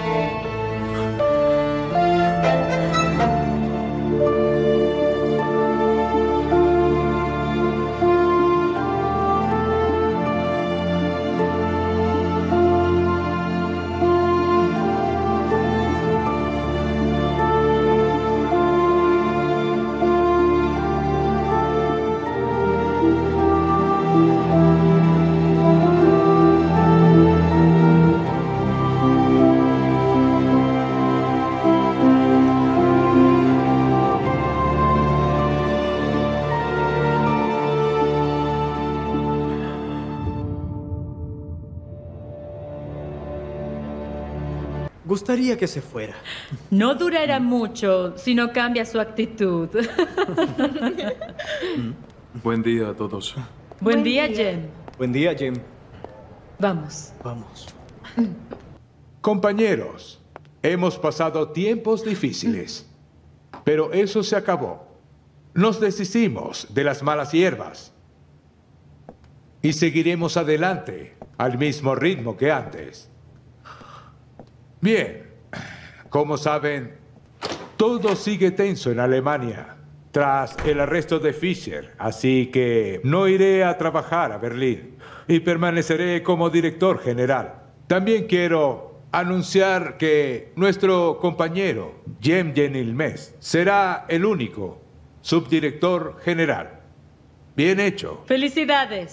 Gustaría que se fuera. No durará mucho si no cambia su actitud. Buen día a todos. Buen, Buen día, Jen. Buen día, Jen. Vamos. Vamos. Compañeros, hemos pasado tiempos difíciles, pero eso se acabó. Nos deshicimos de las malas hierbas y seguiremos adelante al mismo ritmo que antes. Bien, como saben, todo sigue tenso en Alemania tras el arresto de Fischer, así que no iré a trabajar a Berlín y permaneceré como director general. También quiero anunciar que nuestro compañero, Jem Ilmes, será el único subdirector general. Bien hecho. ¡Felicidades!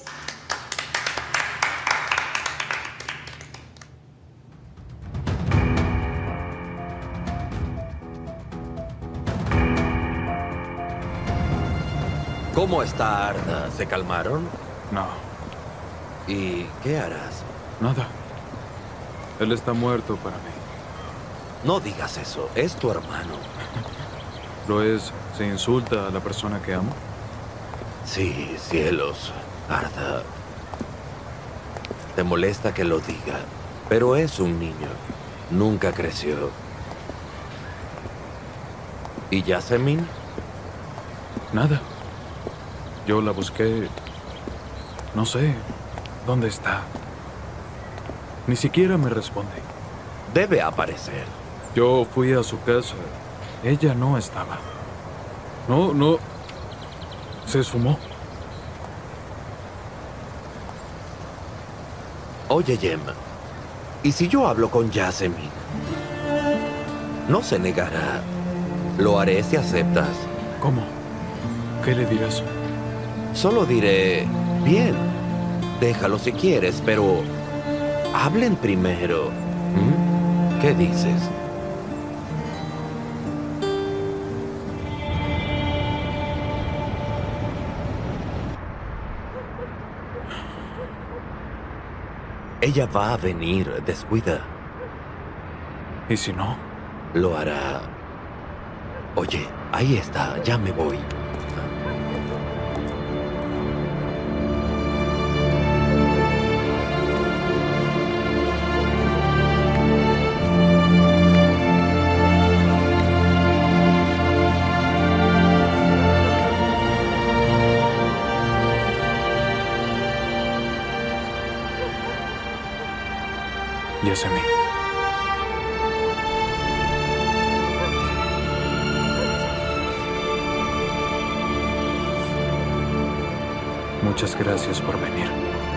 ¿Cómo está Arda? ¿Se calmaron? No. ¿Y qué harás? Nada. Él está muerto para mí. No digas eso. Es tu hermano. ¿Lo es? ¿Se insulta a la persona que amo? Sí, cielos. Arda. Te molesta que lo diga, pero es un niño. Nunca creció. ¿Y Jasmine? Nada. Yo la busqué. No sé dónde está. Ni siquiera me responde. Debe aparecer. Yo fui a su casa. Ella no estaba. No, no. Se esfumó. Oye, Jem, ¿y si yo hablo con Jasmine? No se negará. Lo haré si aceptas. ¿Cómo? ¿Qué le dirás? Solo diré, bien, déjalo si quieres, pero hablen primero. ¿Mm? ¿Qué dices? Ella va a venir, descuida. ¿Y si no? Lo hará. Oye, ahí está, ya me voy. Jasmine. Muchas gracias por venir.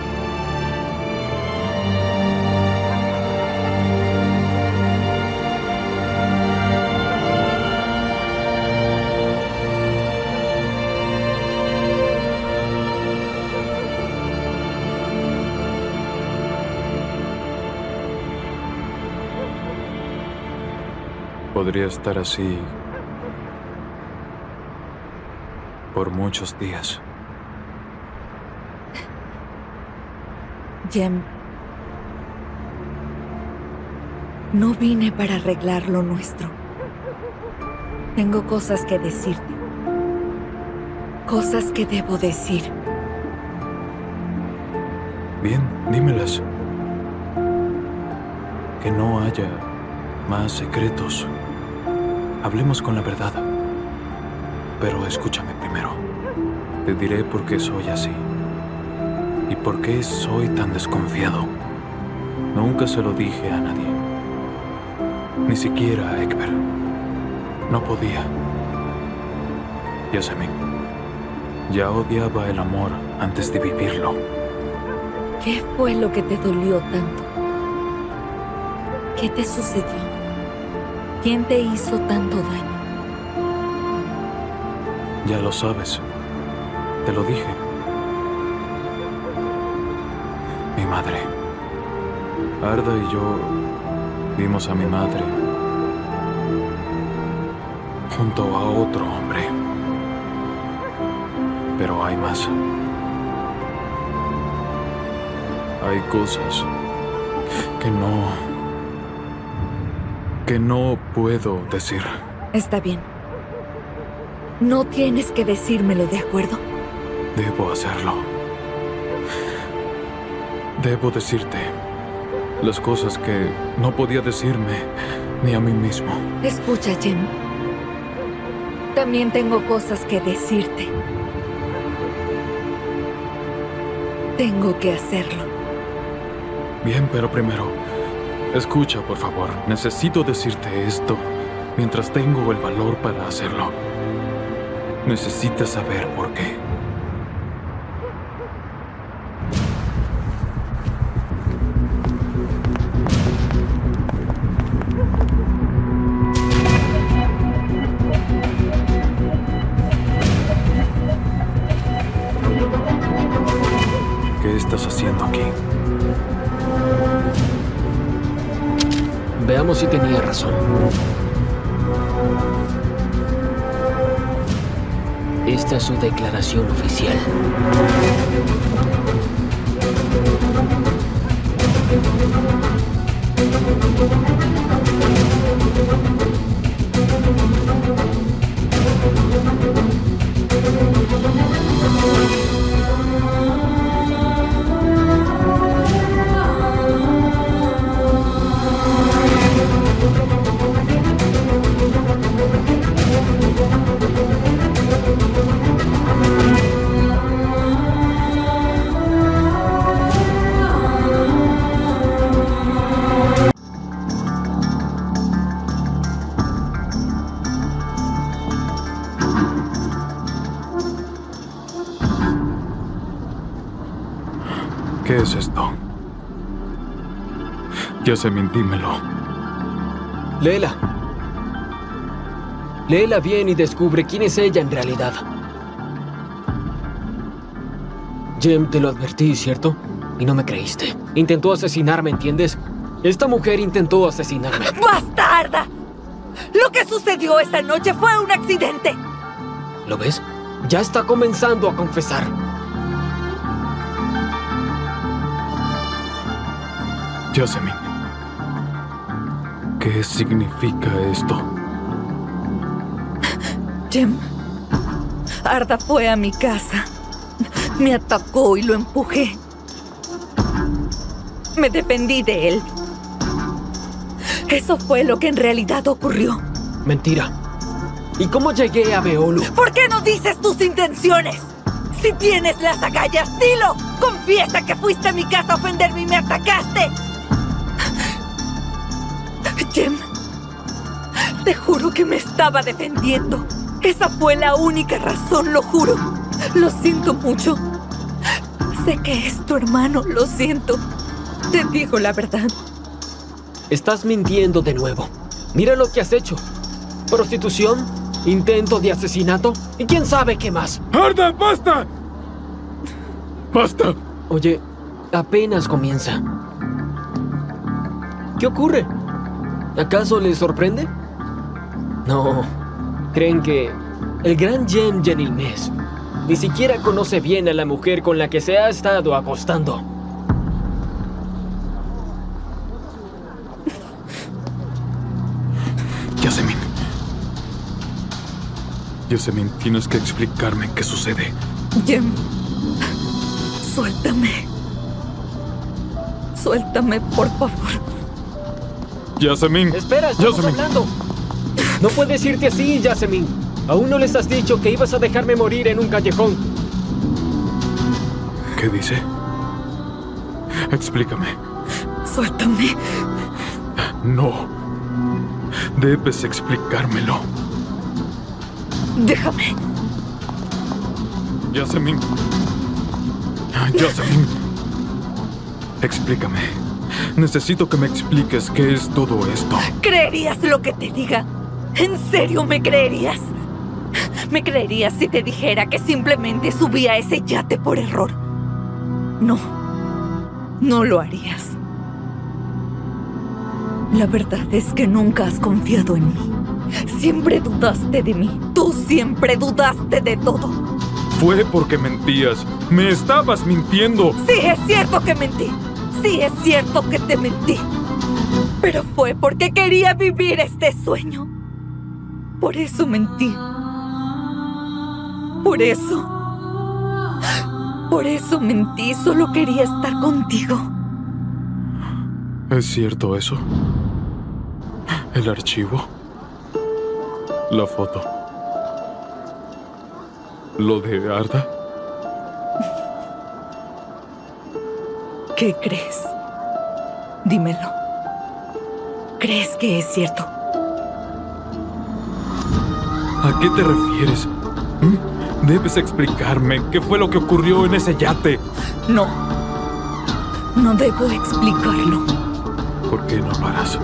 Podría estar así por muchos días. Jem, no vine para arreglar lo nuestro. Tengo cosas que decirte. Cosas que debo decir. Bien, dímelas. Que no haya más secretos. Hablemos con la verdad. Pero escúchame primero. Te diré por qué soy así. ¿Y por qué soy tan desconfiado? Nunca se lo dije a nadie. Ni siquiera a Egbert. No podía. Jasmine, ya odiaba el amor antes de vivirlo. ¿Qué fue lo que te dolió tanto? ¿Qué te sucedió? ¿Quién te hizo tanto daño? Ya lo sabes. Te lo dije. Mi madre. Arda y yo vimos a mi madre junto a otro hombre. Pero hay más. Hay cosas que no... que no puedo decir. Está bien. No tienes que decírmelo, ¿de acuerdo? Debo hacerlo. Debo decirte las cosas que no podía decirme ni a mí mismo. Escucha, Jem. También tengo cosas que decirte. Tengo que hacerlo. Bien, pero primero, escucha, por favor. Necesito decirte esto mientras tengo el valor para hacerlo. Necesitas saber por qué. ¿Qué estás haciendo aquí? Veamos si tenía razón. Esta es su declaración oficial. ¿Qué es esto? Yasemin, dímelo. Léela. Léela bien y descubre quién es ella en realidad. Jem, te lo advertí, ¿cierto? Y no me creíste. Intentó asesinarme, ¿entiendes? Esta mujer intentó asesinarme. ¡Bastarda! Lo que sucedió esa noche fue un accidente. ¿Lo ves? Ya está comenzando a confesar. Yasemin, ¿qué significa esto? Jem, Arda fue a mi casa. Me atacó y lo empujé. Me defendí de él. Eso fue lo que en realidad ocurrió. Mentira. ¿Y cómo llegué a Beolu? ¿Por qué no dices tus intenciones? Si tienes las agallas, dilo. Confiesa que fuiste a mi casa a ofenderme y me atacaste. Jem, te juro que me estaba defendiendo. Esa fue la única razón, lo juro. Lo siento mucho. Sé que es tu hermano, lo siento. Te digo la verdad. Estás mintiendo de nuevo. Mira lo que has hecho. Prostitución, intento de asesinato y quién sabe qué más. ¡Arda, basta! ¡Basta! Oye, apenas comienza. ¿Qué ocurre? ¿Acaso les sorprende? No. Creen que el gran Jem Yenilmez ni siquiera conoce bien a la mujer con la que se ha estado acostando. Yasemin. Yasemin, tienes que explicarme qué sucede. Jem, suéltame. Suéltame, por favor. Yasemin. Espera, estamos Yasemin. hablando. No puedes irte así, Yasemin. Aún no les has dicho que ibas a dejarme morir en un callejón. ¿Qué dice? Explícame. Suéltame. No. Debes explicármelo. Déjame. Yasemin. Yasemin. Explícame. Necesito que me expliques qué es todo esto. ¿Creerías lo que te diga? ¿En serio me creerías? ¿Me creerías si te dijera que simplemente subí a ese yate por error? No. No lo harías. La verdad es que nunca has confiado en mí. Siempre dudaste de mí. Tú siempre dudaste de todo. Fue porque mentías. Me estabas mintiendo. Sí, es cierto que mentí. Sí, es cierto que te mentí. Pero fue porque quería vivir este sueño. Por eso mentí. Por eso. Por eso mentí. Solo quería estar contigo. ¿Es cierto eso? ¿El archivo? ¿La foto? ¿Lo de Arda? ¿Qué crees? Dímelo. ¿Crees que es cierto? ¿A qué te refieres? ¿Mm? Debes explicarme qué fue lo que ocurrió en ese yate. No. No debo explicarlo. ¿Por qué no lo harás?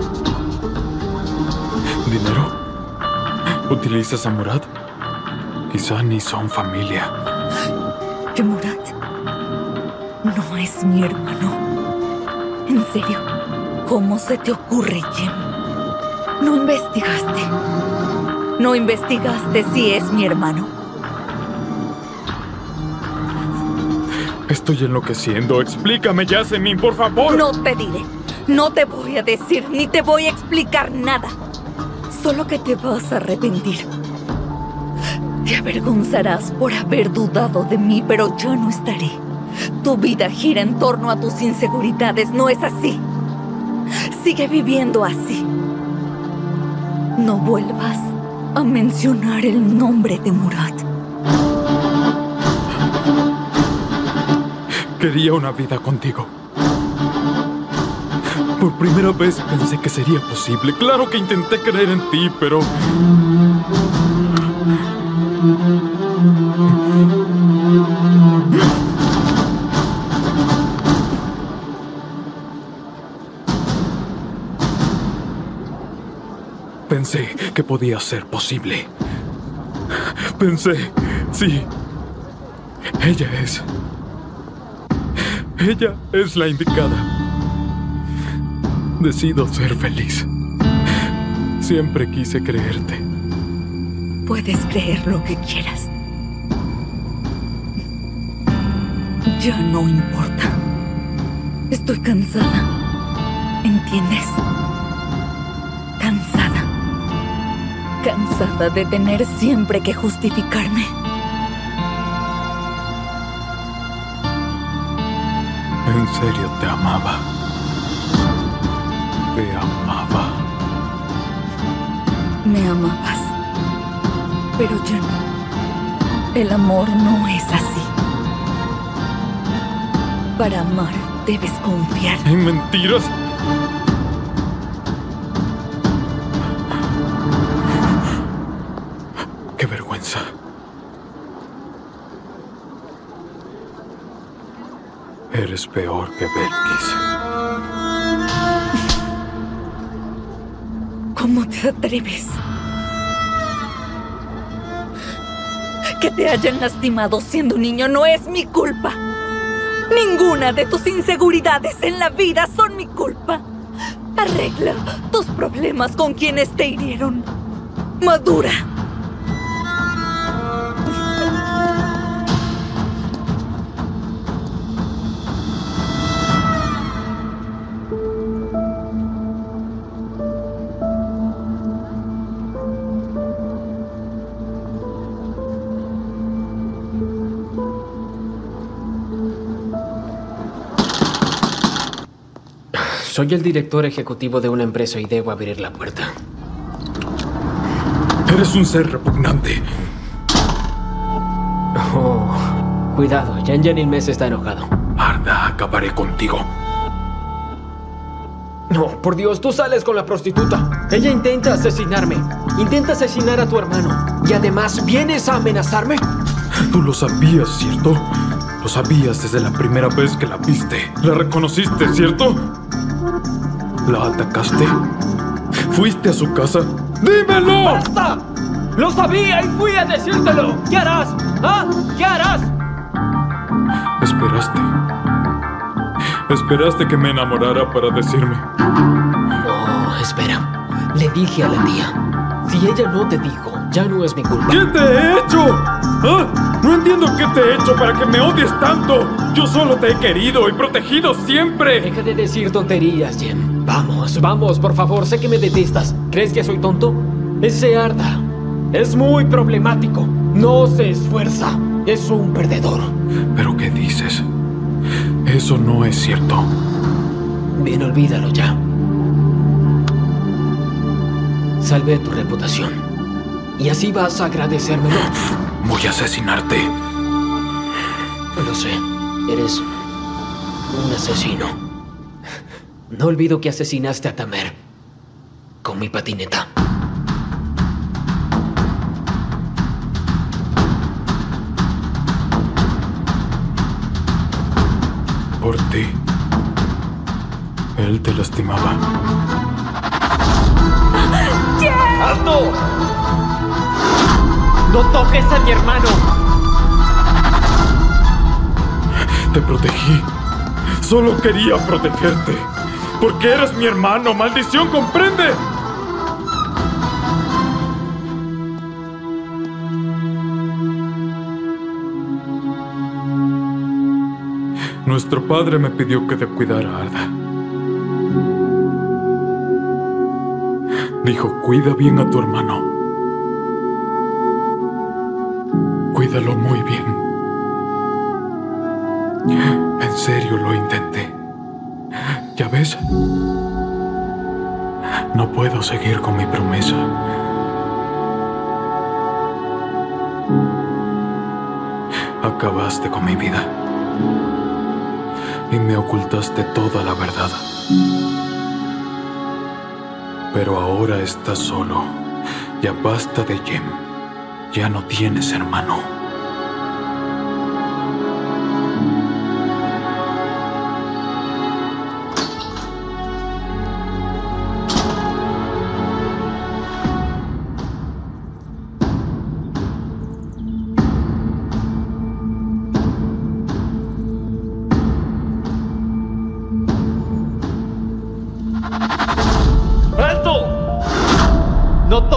¿Dinero? ¿Utilizas a Murat? Quizá ni son familia. ¿Que Murat no es mi hermano? ¿En serio? ¿Cómo se te ocurre, Jem? No investigaste. No investigaste si es mi hermano. Estoy enloqueciendo. Explícame, Yasemin, por favor. No te diré. No te voy a decir ni te voy a explicar nada. Solo que te vas a arrepentir. Te avergonzarás por haber dudado de mí, pero yo no estaré. Tu vida gira en torno a tus inseguridades, ¿no es así? Sigue viviendo así. No vuelvas a mencionar el nombre de Murat. Quería una vida contigo. Por primera vez pensé que sería posible. Claro que intenté creer en ti, pero... pensé que podía ser posible. Pensé, sí, ella es. Ella es la indicada. Decido ser feliz. Siempre quise creerte. Puedes creer lo que quieras. Ya no importa. Estoy cansada. ¿Entiendes? Cansada. Cansada de tener siempre que justificarme. En serio te amaba. Te amaba. Me amabas. Pero ya no. El amor no es así. Para amar, debes confiar. ¿En mentiras? ¡Qué vergüenza! Eres peor que Belkis. ¿Cómo te atreves? Que te hayan lastimado siendo niño no es mi culpa. Ninguna de tus inseguridades en la vida son mi culpa. Arregla tus problemas con quienes te hirieron. Madura. Soy el director ejecutivo de una empresa y debo abrir la puerta. Eres un ser repugnante. Oh, cuidado, Jen-Jen Ilmes está enojado. Arda, acabaré contigo. No, por Dios, tú sales con la prostituta. Ella intenta asesinarme. Intenta asesinar a tu hermano. Y además, ¿vienes a amenazarme? Tú lo sabías, ¿cierto? Lo sabías desde la primera vez que la viste. La reconociste, ¿cierto? ¿La atacaste? ¿Fuiste a su casa? ¡Dímelo! ¡Basta! ¡Lo sabía y fui a decírtelo! ¿Qué harás? ¿Ah? ¿Qué harás? Esperaste. Esperaste que me enamorara para decirme. No, espera. Le dije a la tía. Si ella no te dijo, ya no es mi culpa. ¿Qué te he hecho? ¿Ah? No entiendo qué te he hecho para que me odies tanto. Yo solo te he querido y protegido siempre. Deja de decir tonterías, Jem. Vamos, vamos, por favor. Sé que me detestas. ¿Crees que soy tonto? Ese Arda es muy problemático. No se esfuerza. Es un perdedor. ¿Pero qué dices? Eso no es cierto. Bien, olvídalo ya. Salvé tu reputación. Y así vas a agradecérmelo. Voy a asesinarte. Lo sé. Eres un asesino. No olvido que asesinaste a Tamer con mi patineta. Por ti. Él te lastimaba. ¡Alto! ¡No toques a mi hermano! Te protegí. Solo quería protegerte. Porque eres mi hermano. ¡Maldición, comprende! Nuestro padre me pidió que te cuidara, Arda. Dijo, cuida bien a tu hermano. Cuídalo muy bien. En serio lo intenté. ¿Ya ves? No puedo seguir con mi promesa. Acabaste con mi vida. Y me ocultaste toda la verdad. Pero ahora estás solo. Ya basta de Jem. Ya no tienes hermano.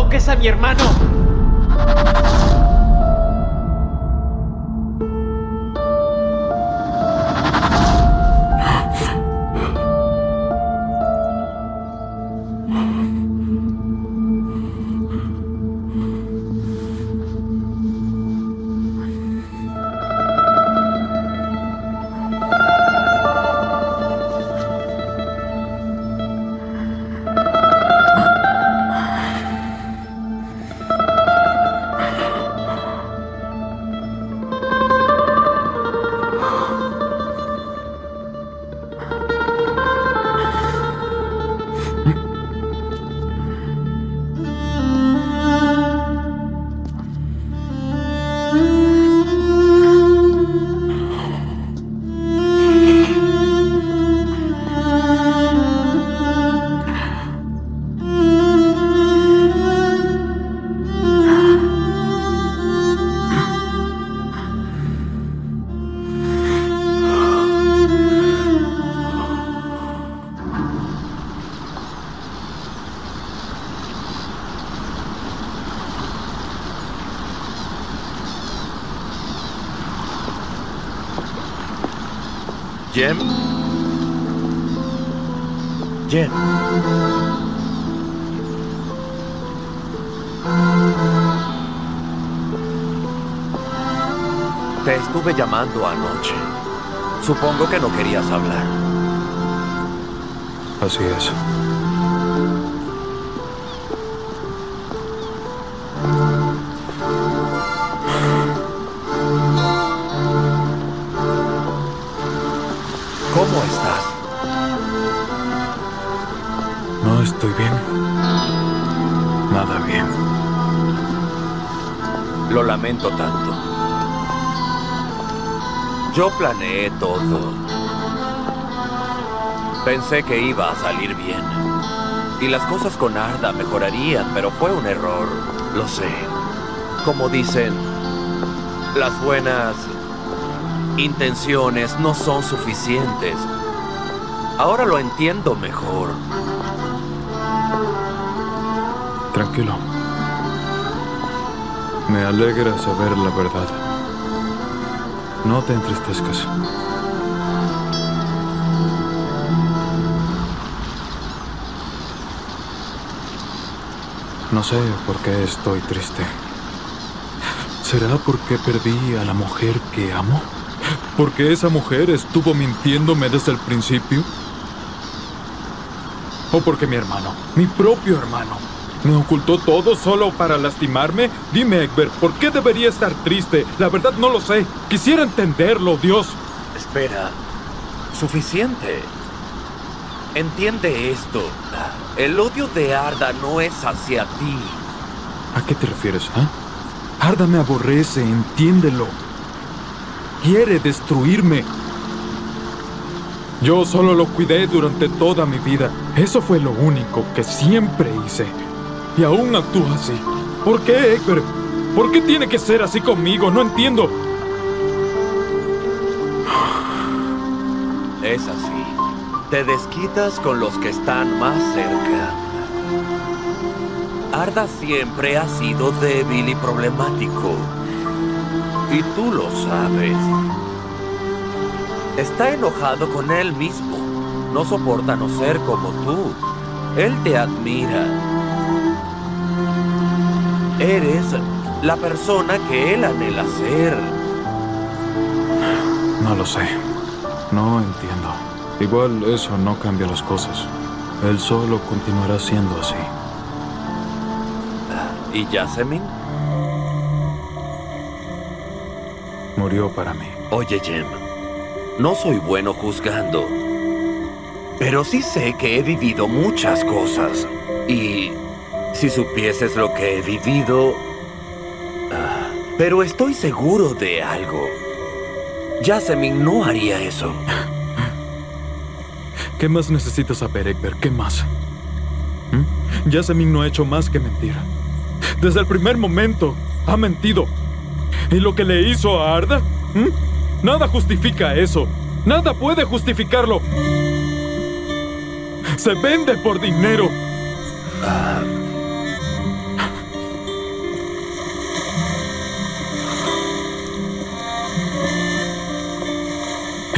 toques a mi hermano. Jem. Jem. Te estuve llamando anoche. Supongo que no querías hablar. Así es. ¿Cómo estás? No estoy bien. Nada bien. Lo lamento tanto. Yo planeé todo. Pensé que iba a salir bien. Y las cosas con Arda mejorarían, pero fue un error. Lo sé. Como dicen, las buenas intenciones no son suficientes. Ahora lo entiendo mejor. Tranquilo. Me alegra saber la verdad. No te entristezcas. No sé por qué estoy triste. ¿Será porque perdí a la mujer que amo? ¿Porque esa mujer estuvo mintiéndome desde el principio? ¿O porque mi hermano, mi propio hermano, me ocultó todo solo para lastimarme? Dime, Egbert, ¿por qué debería estar triste? La verdad no lo sé. Quisiera entenderlo, Dios. Espera. Suficiente. Entiende esto. El odio de Arda no es hacia ti. ¿A qué te refieres, eh? Arda me aborrece, entiéndelo. Quiere destruirme. Yo solo lo cuidé durante toda mi vida. Eso fue lo único que siempre hice. Y aún actúa así. ¿Por qué, Egbert? ¿Por qué tiene que ser así conmigo? No entiendo. Es así. Te desquitas con los que están más cerca. Arda siempre ha sido débil y problemático. Y tú lo sabes. Está enojado con él mismo. No soporta no ser como tú. Él te admira. Eres la persona que él anhela ser. No lo sé. No entiendo. Igual eso no cambia las cosas. Él solo continuará siendo así. ¿Y Yasemin? Murió para mí. Oye, Jem. No soy bueno juzgando. Pero sí sé que he vivido muchas cosas. Y si supieses lo que he vivido... Ah, pero estoy seguro de algo. Yasemin no haría eso. ¿Qué más necesitas saber, Egbert? ¿Qué más? ¿Mm? Yasemin no ha hecho más que mentir. Desde el primer momento ha mentido. ¿Y lo que le hizo a Arda? ¿Mm? Nada justifica eso. Nada puede justificarlo. Se vende por dinero.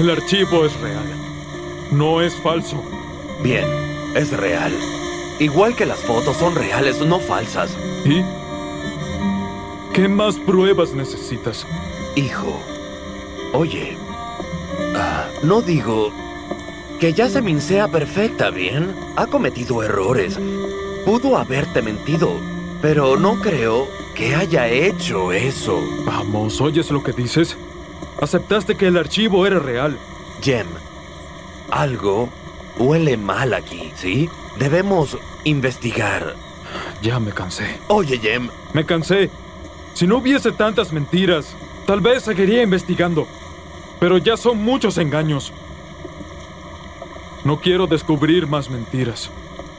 El archivo es real. No es falso. Bien, es real. Igual que las fotos son reales, no falsas. ¿Y? ¿Qué más pruebas necesitas? Hijo, oye, ah, no digo que Jasmine sea perfecta, ¿bien? Ha cometido errores. Pudo haberte mentido, pero no creo que haya hecho eso. Vamos, ¿oyes lo que dices? Aceptaste que el archivo era real. Jem, algo huele mal aquí, ¿sí? Debemos investigar. Ya me cansé. Oye, Jem. Me cansé. Si no hubiese tantas mentiras, tal vez seguiría investigando. Pero ya son muchos engaños. No quiero descubrir más mentiras.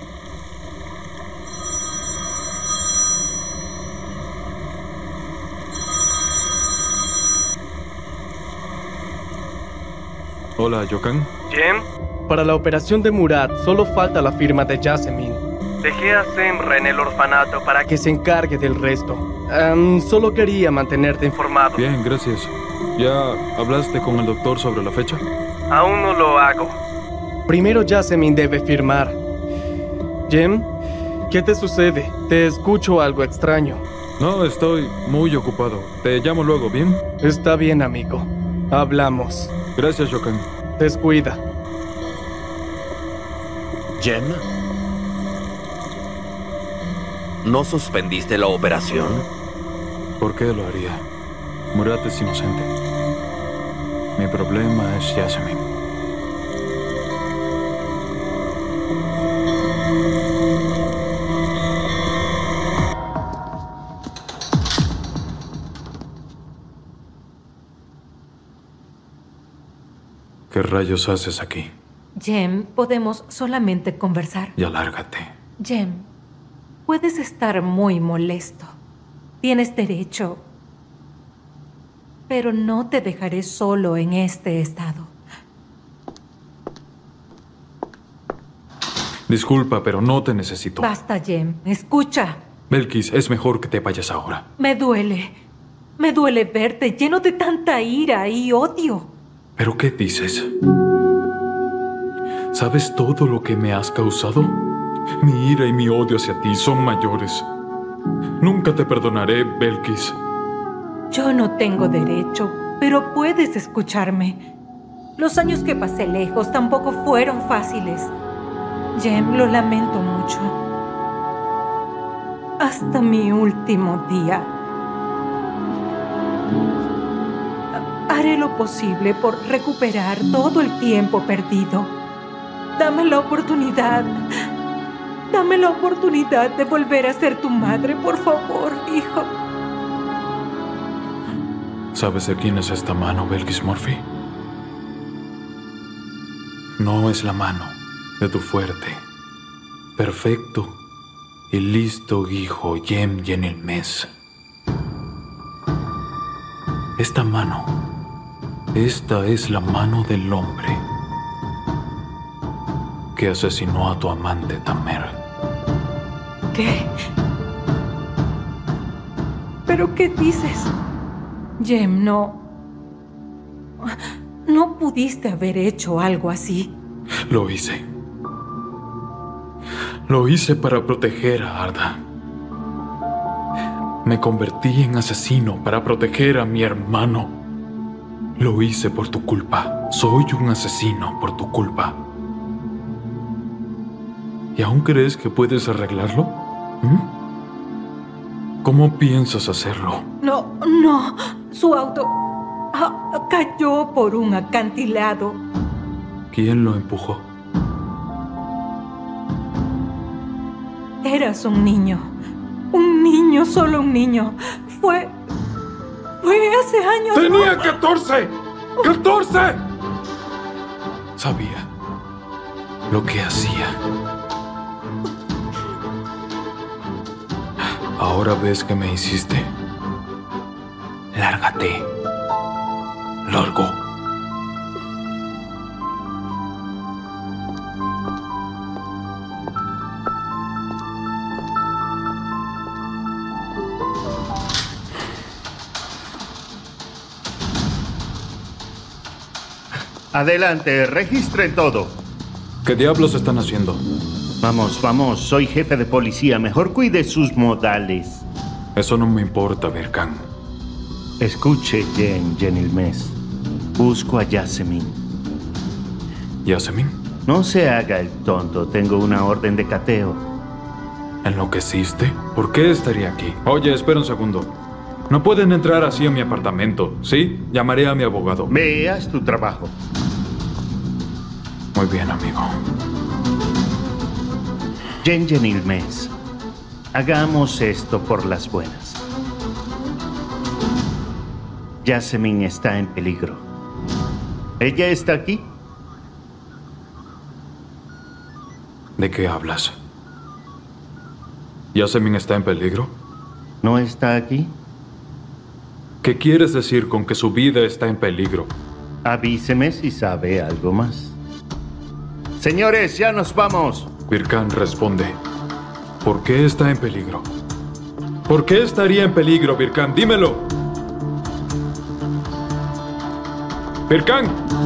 Hola, Yokan. Jem, para la operación de Murad solo falta la firma de Jasmine. Dejé a Semra en el orfanato para que se encargue del resto. Um, solo quería mantenerte informado. Bien, gracias. ¿Ya hablaste con el doctor sobre la fecha? Aún no lo hago. Primero Jasmine debe firmar. Jem, ¿qué te sucede? Te escucho algo extraño. No, estoy muy ocupado. Te llamo luego, ¿bien? Está bien, amigo. Hablamos. Gracias, Yokan. Descuida. Jem, ¿no suspendiste la operación? ¿Por qué lo haría? Murad es inocente. Mi problema es Jasmine. ¿Qué rayos haces aquí? Jem, podemos solamente conversar. Ya lárgate. Jem, puedes estar muy molesto. Tienes derecho. Pero no te dejaré solo en este estado. Disculpa, pero no te necesito. Basta, Jem. Escucha. Belkis, es mejor que te vayas ahora. Me duele. Me duele verte lleno de tanta ira y odio. ¿Pero qué dices? ¿Sabes todo lo que me has causado? Mi ira y mi odio hacia ti son mayores. Nunca te perdonaré, Belkis. Yo no tengo derecho, pero puedes escucharme. Los años que pasé lejos tampoco fueron fáciles. Jem, lo lamento mucho. Hasta mi último día. Haré lo posible por recuperar todo el tiempo perdido. Dame la oportunidad. Dame la oportunidad de volver a ser tu madre, por favor, hijo. ¿Sabes de quién es esta mano, Belkis Murphy? No es la mano de tu fuerte, perfecto y listo hijo Jem Yenilmes. Esta mano, esta es la mano del hombre que asesinó a tu amante Tamer. ¿Qué? ¿Pero qué dices? Jem, no... No pudiste haber hecho algo así. Lo hice. Lo hice para proteger a Arda. Me convertí en asesino para proteger a mi hermano. Lo hice por tu culpa. Soy un asesino por tu culpa. ¿Y aún crees que puedes arreglarlo? ¿Mm? ¿Cómo piensas hacerlo? No, no. Su auto ah, cayó por un acantilado. ¿Quién lo empujó? Eras un niño. Un niño, solo un niño. Fue... Fue hace años. ¡Tenía catorce! ¡catorce! Sabía lo que hacía. ¿Ahora ves que me hiciste? Lárgate. Largo. Adelante, registren todo. ¿Qué diablos están haciendo? Vamos, vamos, soy jefe de policía. Mejor cuide sus modales. Eso no me importa, Birkan. Escuche, Jen, Genilmes. Busco a Yasemin. ¿Yasemin? No se haga el tonto. Tengo una orden de cateo. ¿Enloqueciste? ¿Por qué estaría aquí? Oye, espera un segundo. No pueden entrar así a mi apartamento, ¿sí? Llamaré a mi abogado. Veas tu trabajo. Muy bien, amigo. Jen Genilmes, hagamos esto por las buenas. Yasemin está en peligro. ¿Ella está aquí? ¿De qué hablas? ¿Yasemin está en peligro? ¿No está aquí? ¿Qué quieres decir con que su vida está en peligro? Avíseme si sabe algo más. Señores, ya nos vamos. Birkan responde. ¿Por qué está en peligro? ¿Por qué estaría en peligro, Birkan? Dímelo. Birkan.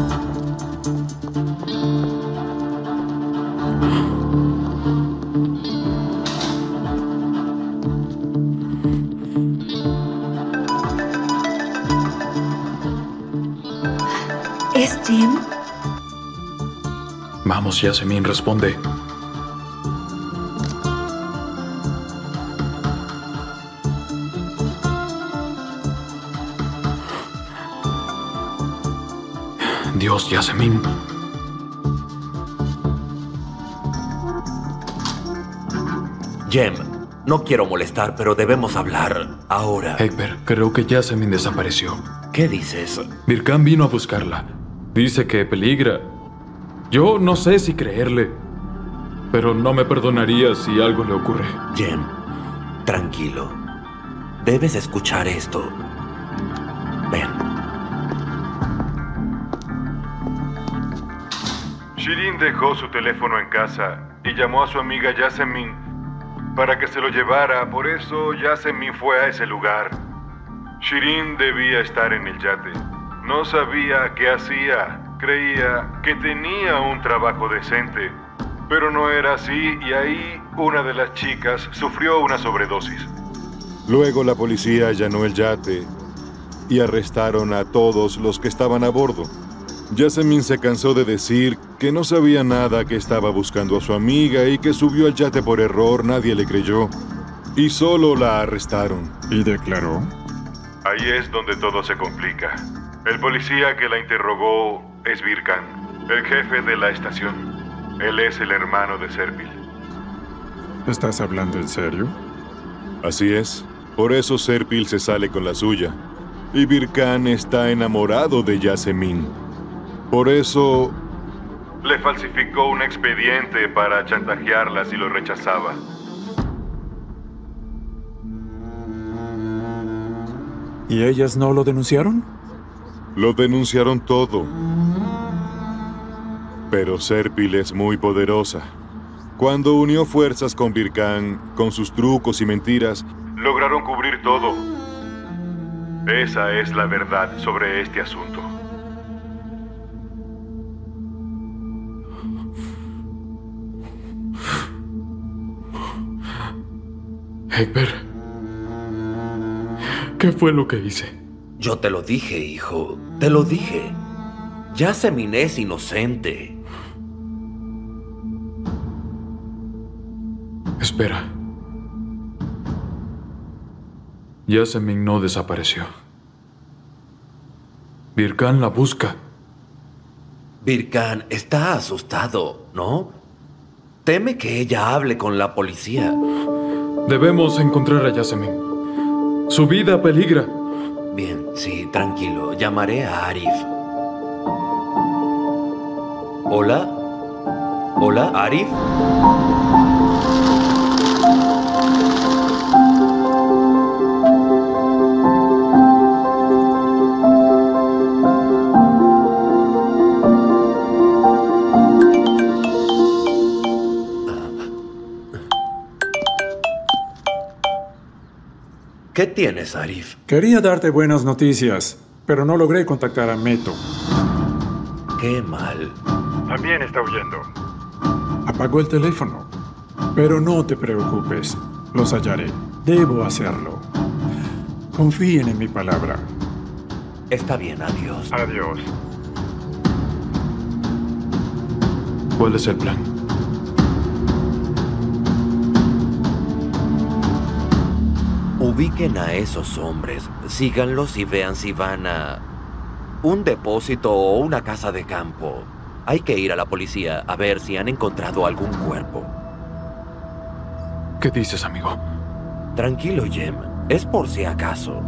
¿Es Jim? Vamos, Yasemin, responde. Dios, Yasemin. Jem, no quiero molestar, pero debemos hablar ahora. Egbert, creo que Yasemin desapareció. ¿Qué dices? Birkan vino a buscarla. Dice que peligra. Yo no sé si creerle, pero no me perdonaría si algo le ocurre. Jem, tranquilo. Debes escuchar esto. Ven. Shirin dejó su teléfono en casa y llamó a su amiga Yasemin para que se lo llevara. Por eso Yasemin fue a ese lugar. Shirin debía estar en el yate. No sabía qué hacía. Creía que tenía un trabajo decente, pero no era así y ahí una de las chicas sufrió una sobredosis. Luego la policía allanó el yate y arrestaron a todos los que estaban a bordo. Yasemin se cansó de decir que no sabía nada, que estaba buscando a su amiga y que subió al yate por error. Nadie le creyó y solo la arrestaron. ¿Y declaró? Ahí es donde todo se complica. El policía que la interrogó es Birkan, el jefe de la estación. Él es el hermano de Serpil. ¿Estás hablando en serio? Así es. Por eso Serpil se sale con la suya. Y Birkan está enamorado de Yasemin. Por eso... le falsificó un expediente para chantajearla si lo rechazaba. ¿Y ellas no lo denunciaron? Lo denunciaron todo. Pero Serpil es muy poderosa. Cuando unió fuerzas con Birkan, con sus trucos y mentiras, lograron cubrir todo. Esa es la verdad sobre este asunto. Egbert, ¿qué fue lo que hice? Yo te lo dije, hijo. Te lo dije. Yasemin es inocente. Espera. Yasemin no desapareció. Birkan la busca. Birkan está asustado, ¿no? Teme que ella hable con la policía. Debemos encontrar a Yasemin. Su vida peligra. Bien, sí, tranquilo. Llamaré a Arif. ¿Hola? ¿Hola, Arif? ¿Qué tienes, Arif? Quería darte buenas noticias, pero no logré contactar a Meto. ¿Qué? Qué mal. También está huyendo. Apagó el teléfono. Pero no te preocupes. Los hallaré. Debo hacerlo. Confíen en mi palabra. Está bien, adiós. Adiós. ¿Cuál es el plan? Ubiquen a esos hombres, síganlos y vean si van a un depósito o una casa de campo. Hay que ir a la policía a ver si han encontrado algún cuerpo. ¿Qué dices, amigo? Tranquilo, Jem. Es por si acaso.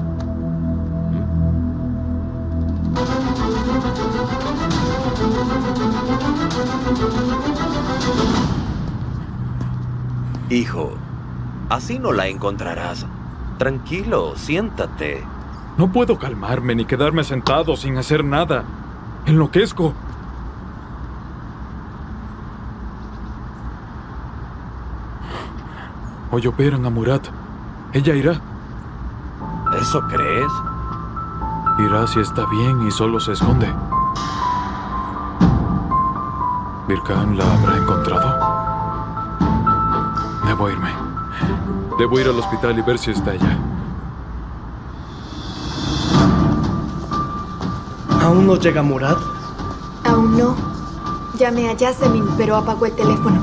Hijo, así no la encontrarás. Tranquilo, siéntate. No puedo calmarme ni quedarme sentado sin hacer nada. Enloquezco. Hoy operan a Murat. Ella irá. ¿Eso crees? Irá si está bien y solo se esconde. ¿Birkan la habrá encontrado? Debo irme. Debo ir al hospital y ver si está allá. ¿Aún no llega Murat? Aún no. Llamé a Yasemin, pero apagó el teléfono.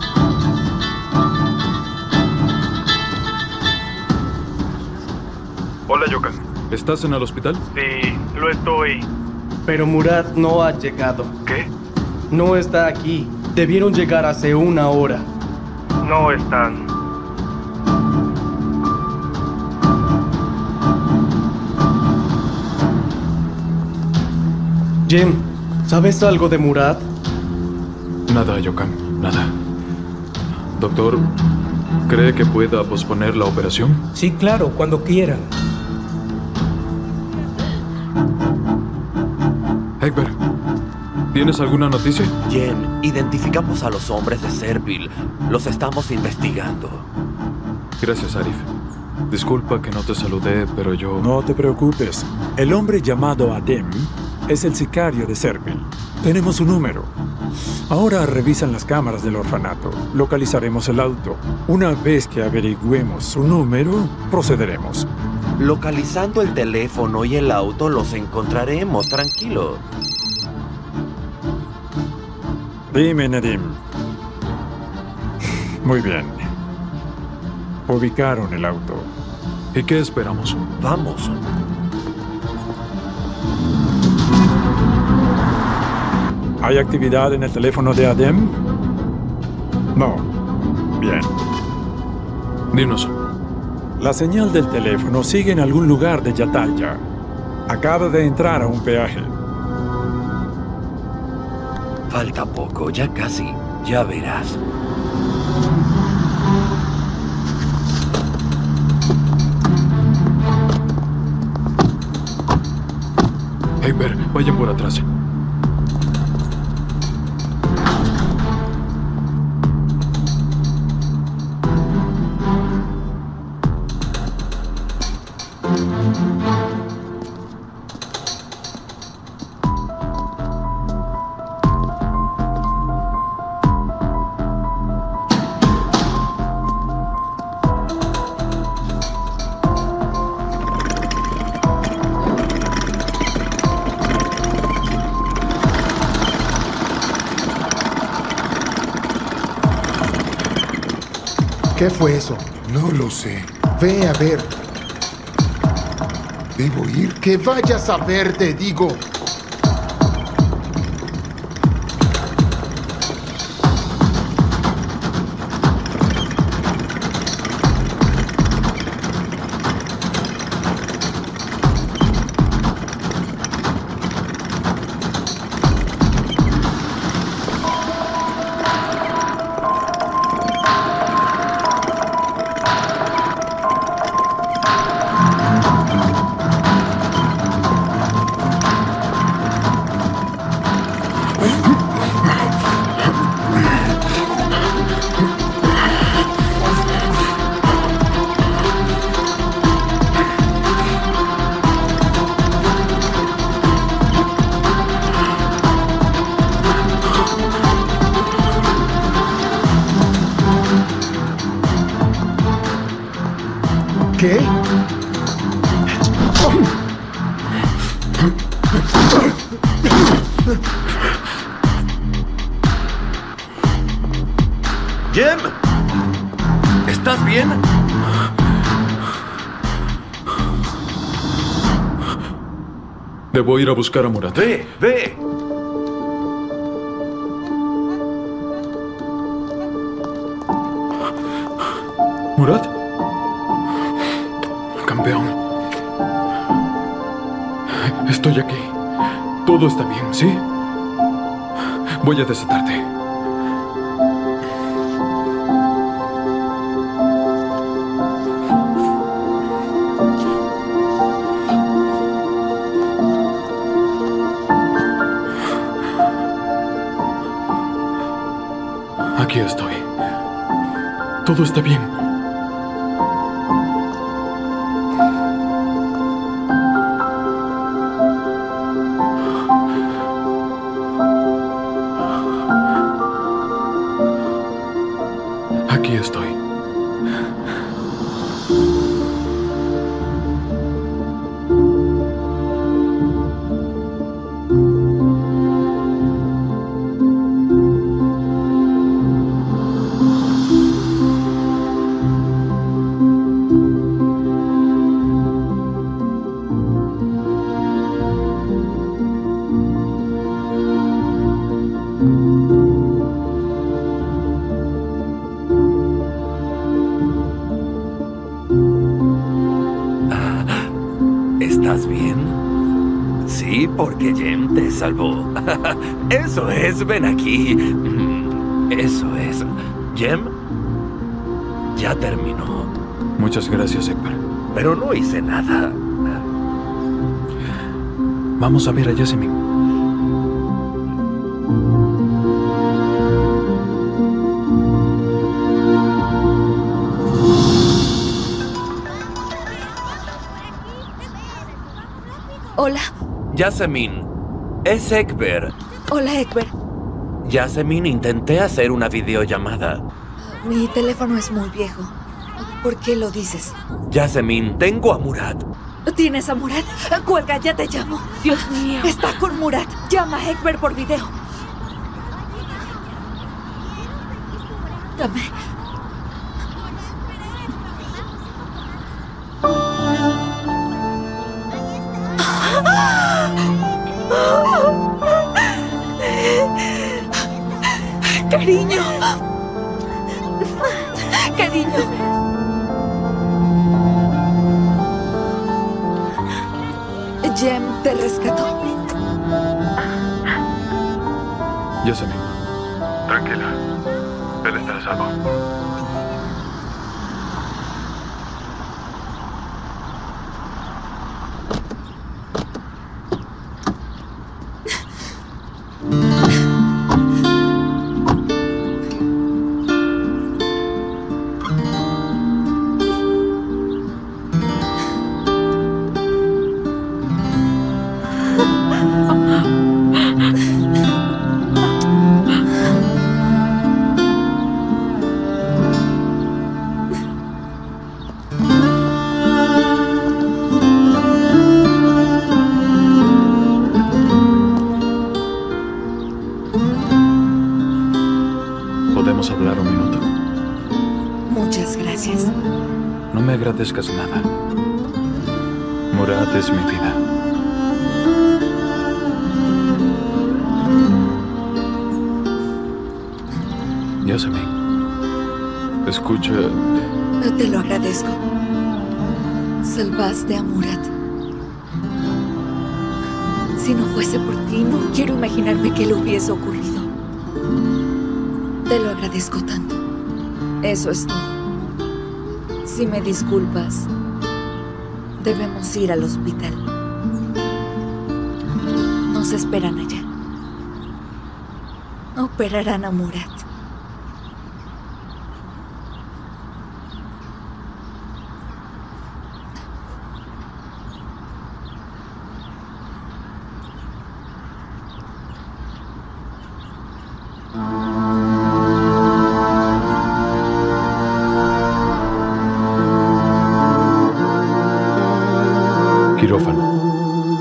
Hola, Yokan. ¿Estás en el hospital? Sí, lo estoy. Pero Murat no ha llegado. ¿Qué? No está aquí. Debieron llegar hace una hora. No están. Jem, ¿sabes algo de Murat? Nada, Yokan, nada. Doctor, ¿cree que pueda posponer la operación? Sí, claro, cuando quieran. Egbert, ¿tienes alguna noticia? Jem, identificamos a los hombres de Servil. Los estamos investigando. Gracias, Arif. Disculpa que no te saludé, pero yo... No te preocupes. El hombre llamado Adem es el sicario de Servil. Tenemos su número. Ahora revisan las cámaras del orfanato. Localizaremos el auto. Una vez que averigüemos su número, procederemos. Localizando el teléfono y el auto los encontraremos, tranquilo. Dime, Nadim. Muy bien. Ubicaron el auto. ¿Y qué esperamos? Vamos. ¿Hay actividad en el teléfono de Adem? No. Bien. Dinos. La señal del teléfono sigue en algún lugar de Yatalya. Acaba de entrar a un peaje. Falta poco, ya casi. Ya verás. Egbert, vayan por atrás. ¿Qué fue eso? No lo sé. Ve a ver. Debo ir. Que vayas a ver, te digo. ¿Qué? ¡Jem! ¿Estás bien? Debo ir a buscar a Murat. ¡Ve! ¡Ve! ¿Murat? Campeón. Estoy aquí. Todo está bien, ¿sí? Voy a desatarte. Aquí estoy. Todo está bien. Aquí estoy. ¿Estás bien? Sí, porque Jem te salvó. Eso es, ven aquí. Eso es. Jem, ya terminó. Muchas gracias, Egbert. Pero no hice nada. Vamos a ver a Yasemin. Hola. Yasemin, es Egbert. Hola, Egbert. Yasemin, intenté hacer una videollamada. Mi teléfono es muy viejo. ¿Por qué lo dices? Yasemin, tengo a Murat. ¿Tienes a Murat? Cuelga, ya te llamo. Dios mío. Está con Murat. Llama a Egbert por video. Dame. Cariño. Cariño. Jem te rescató. Yasemin. Tranquila. Él está a salvo. ¿Podemos hablar un minuto? Muchas gracias. No me agradezcas nada. Murat es mi vida. Yasemin, escucha. Te lo agradezco. Salvaste a Murat. Si no fuese por ti, no quiero imaginarme qué le hubiese ocurrido. Te lo agradezco tanto. Eso es todo. Si me disculpas, debemos ir al hospital. Nos esperan allá. Operarán a Murat. Quirófano.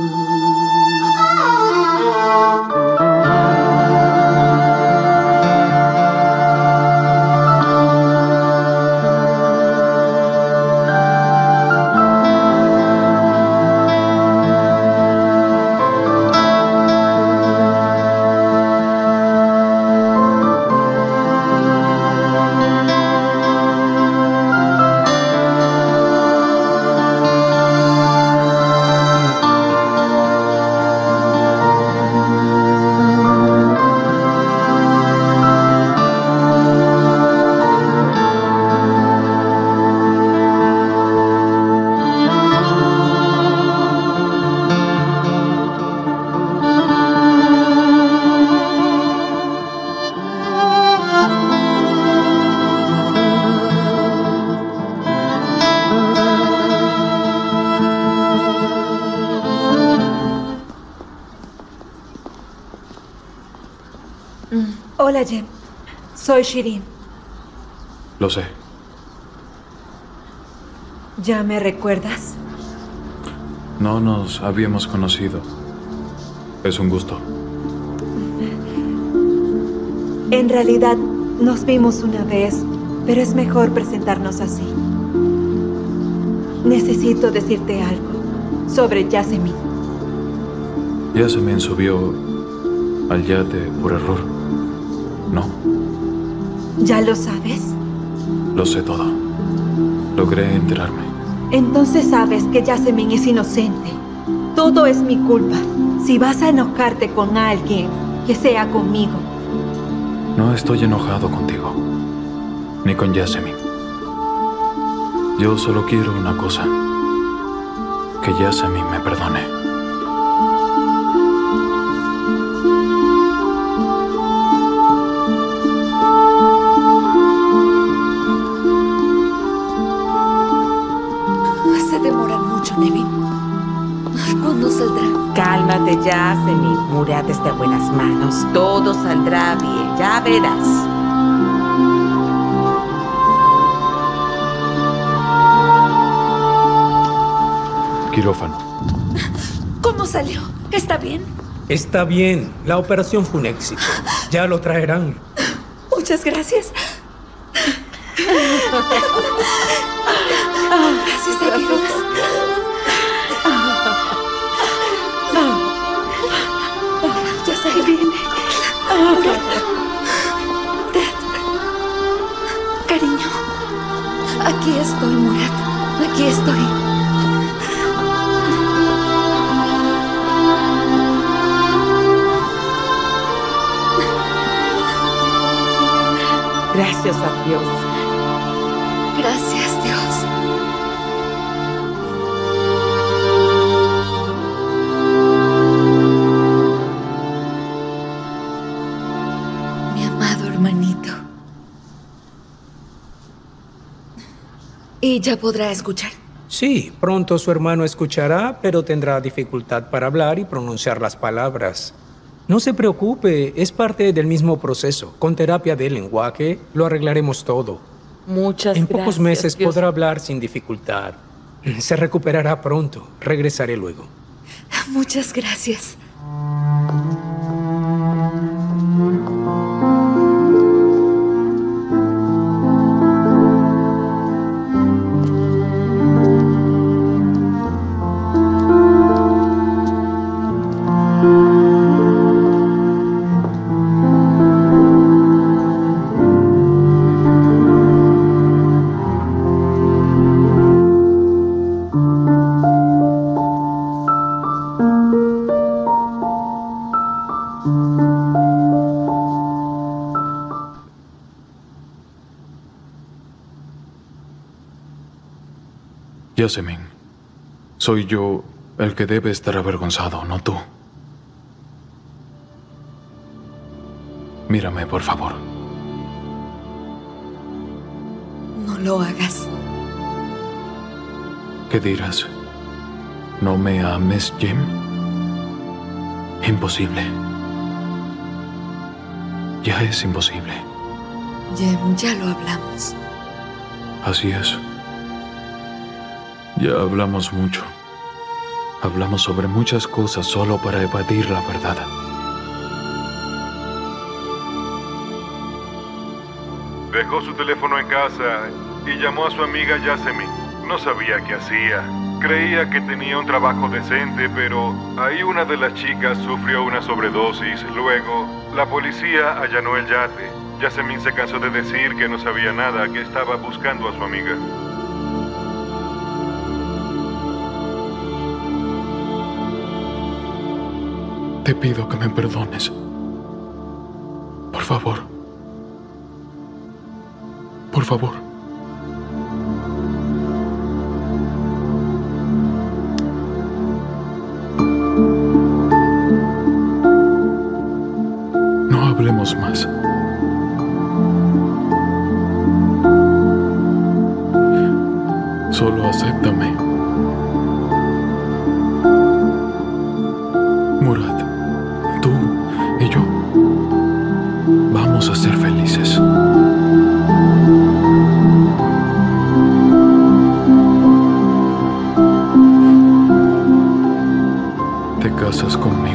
Hola, Jem. Soy Shirin. Lo sé. ¿Ya me recuerdas? No nos habíamos conocido. Es un gusto. En realidad, nos vimos una vez, pero es mejor presentarnos así. Necesito decirte algo sobre Yasemin. Yasemin subió al yate por error. ¿No? ¿Ya lo sabes? Lo sé todo. Logré enterarme. Entonces sabes que Yasemin es inocente. Todo es mi culpa. Si vas a enojarte con alguien, que sea conmigo. No estoy enojado contigo. Ni con Yasemin. Yo solo quiero una cosa. Que Yasemin me perdone. ¿Cuándo saldrá? Cálmate, Yasemin. Murat está en buenas manos. Todo saldrá bien, ya verás. Quirófano. ¿Cómo salió? ¿Está bien? Está bien. La operación fue un éxito. Ya lo traerán. Muchas gracias. Gracias a Dios. Ya se viene. Murat. Murat. Cariño. Aquí estoy, Murat. Aquí estoy. Gracias a Dios. Gracias, Dios. Mi amado hermanito. ¿Y ya podrá escuchar? Sí, pronto su hermano escuchará, pero tendrá dificultad para hablar y pronunciar las palabras. No se preocupe, es parte del mismo proceso. Con terapia de lenguaje lo arreglaremos todo. Muchas gracias. En pocos meses Dios. podrá hablar sin dificultad. Se recuperará pronto. Regresaré luego. Muchas gracias. Yasemin, soy yo el que debe estar avergonzado, no tú. Mírame, por favor. No lo hagas. ¿Qué dirás? ¿No me ames, Jem? Imposible. Ya es imposible. Jem, ya lo hablamos. Así es. Ya hablamos mucho. Hablamos sobre muchas cosas solo para evadir la verdad. Dejó su teléfono en casa y llamó a su amiga Yasemin. No sabía qué hacía. Creía que tenía un trabajo decente, pero ahí una de las chicas sufrió una sobredosis. Luego, la policía allanó el yate. Yasemin se cansó de decir que no sabía nada, que estaba buscando a su amiga. Te pido que me perdones. Por favor. Por favor. No hablemos más. Solo acéptame. Murat, tú y yo vamos a ser felices. ¿Te casas conmigo?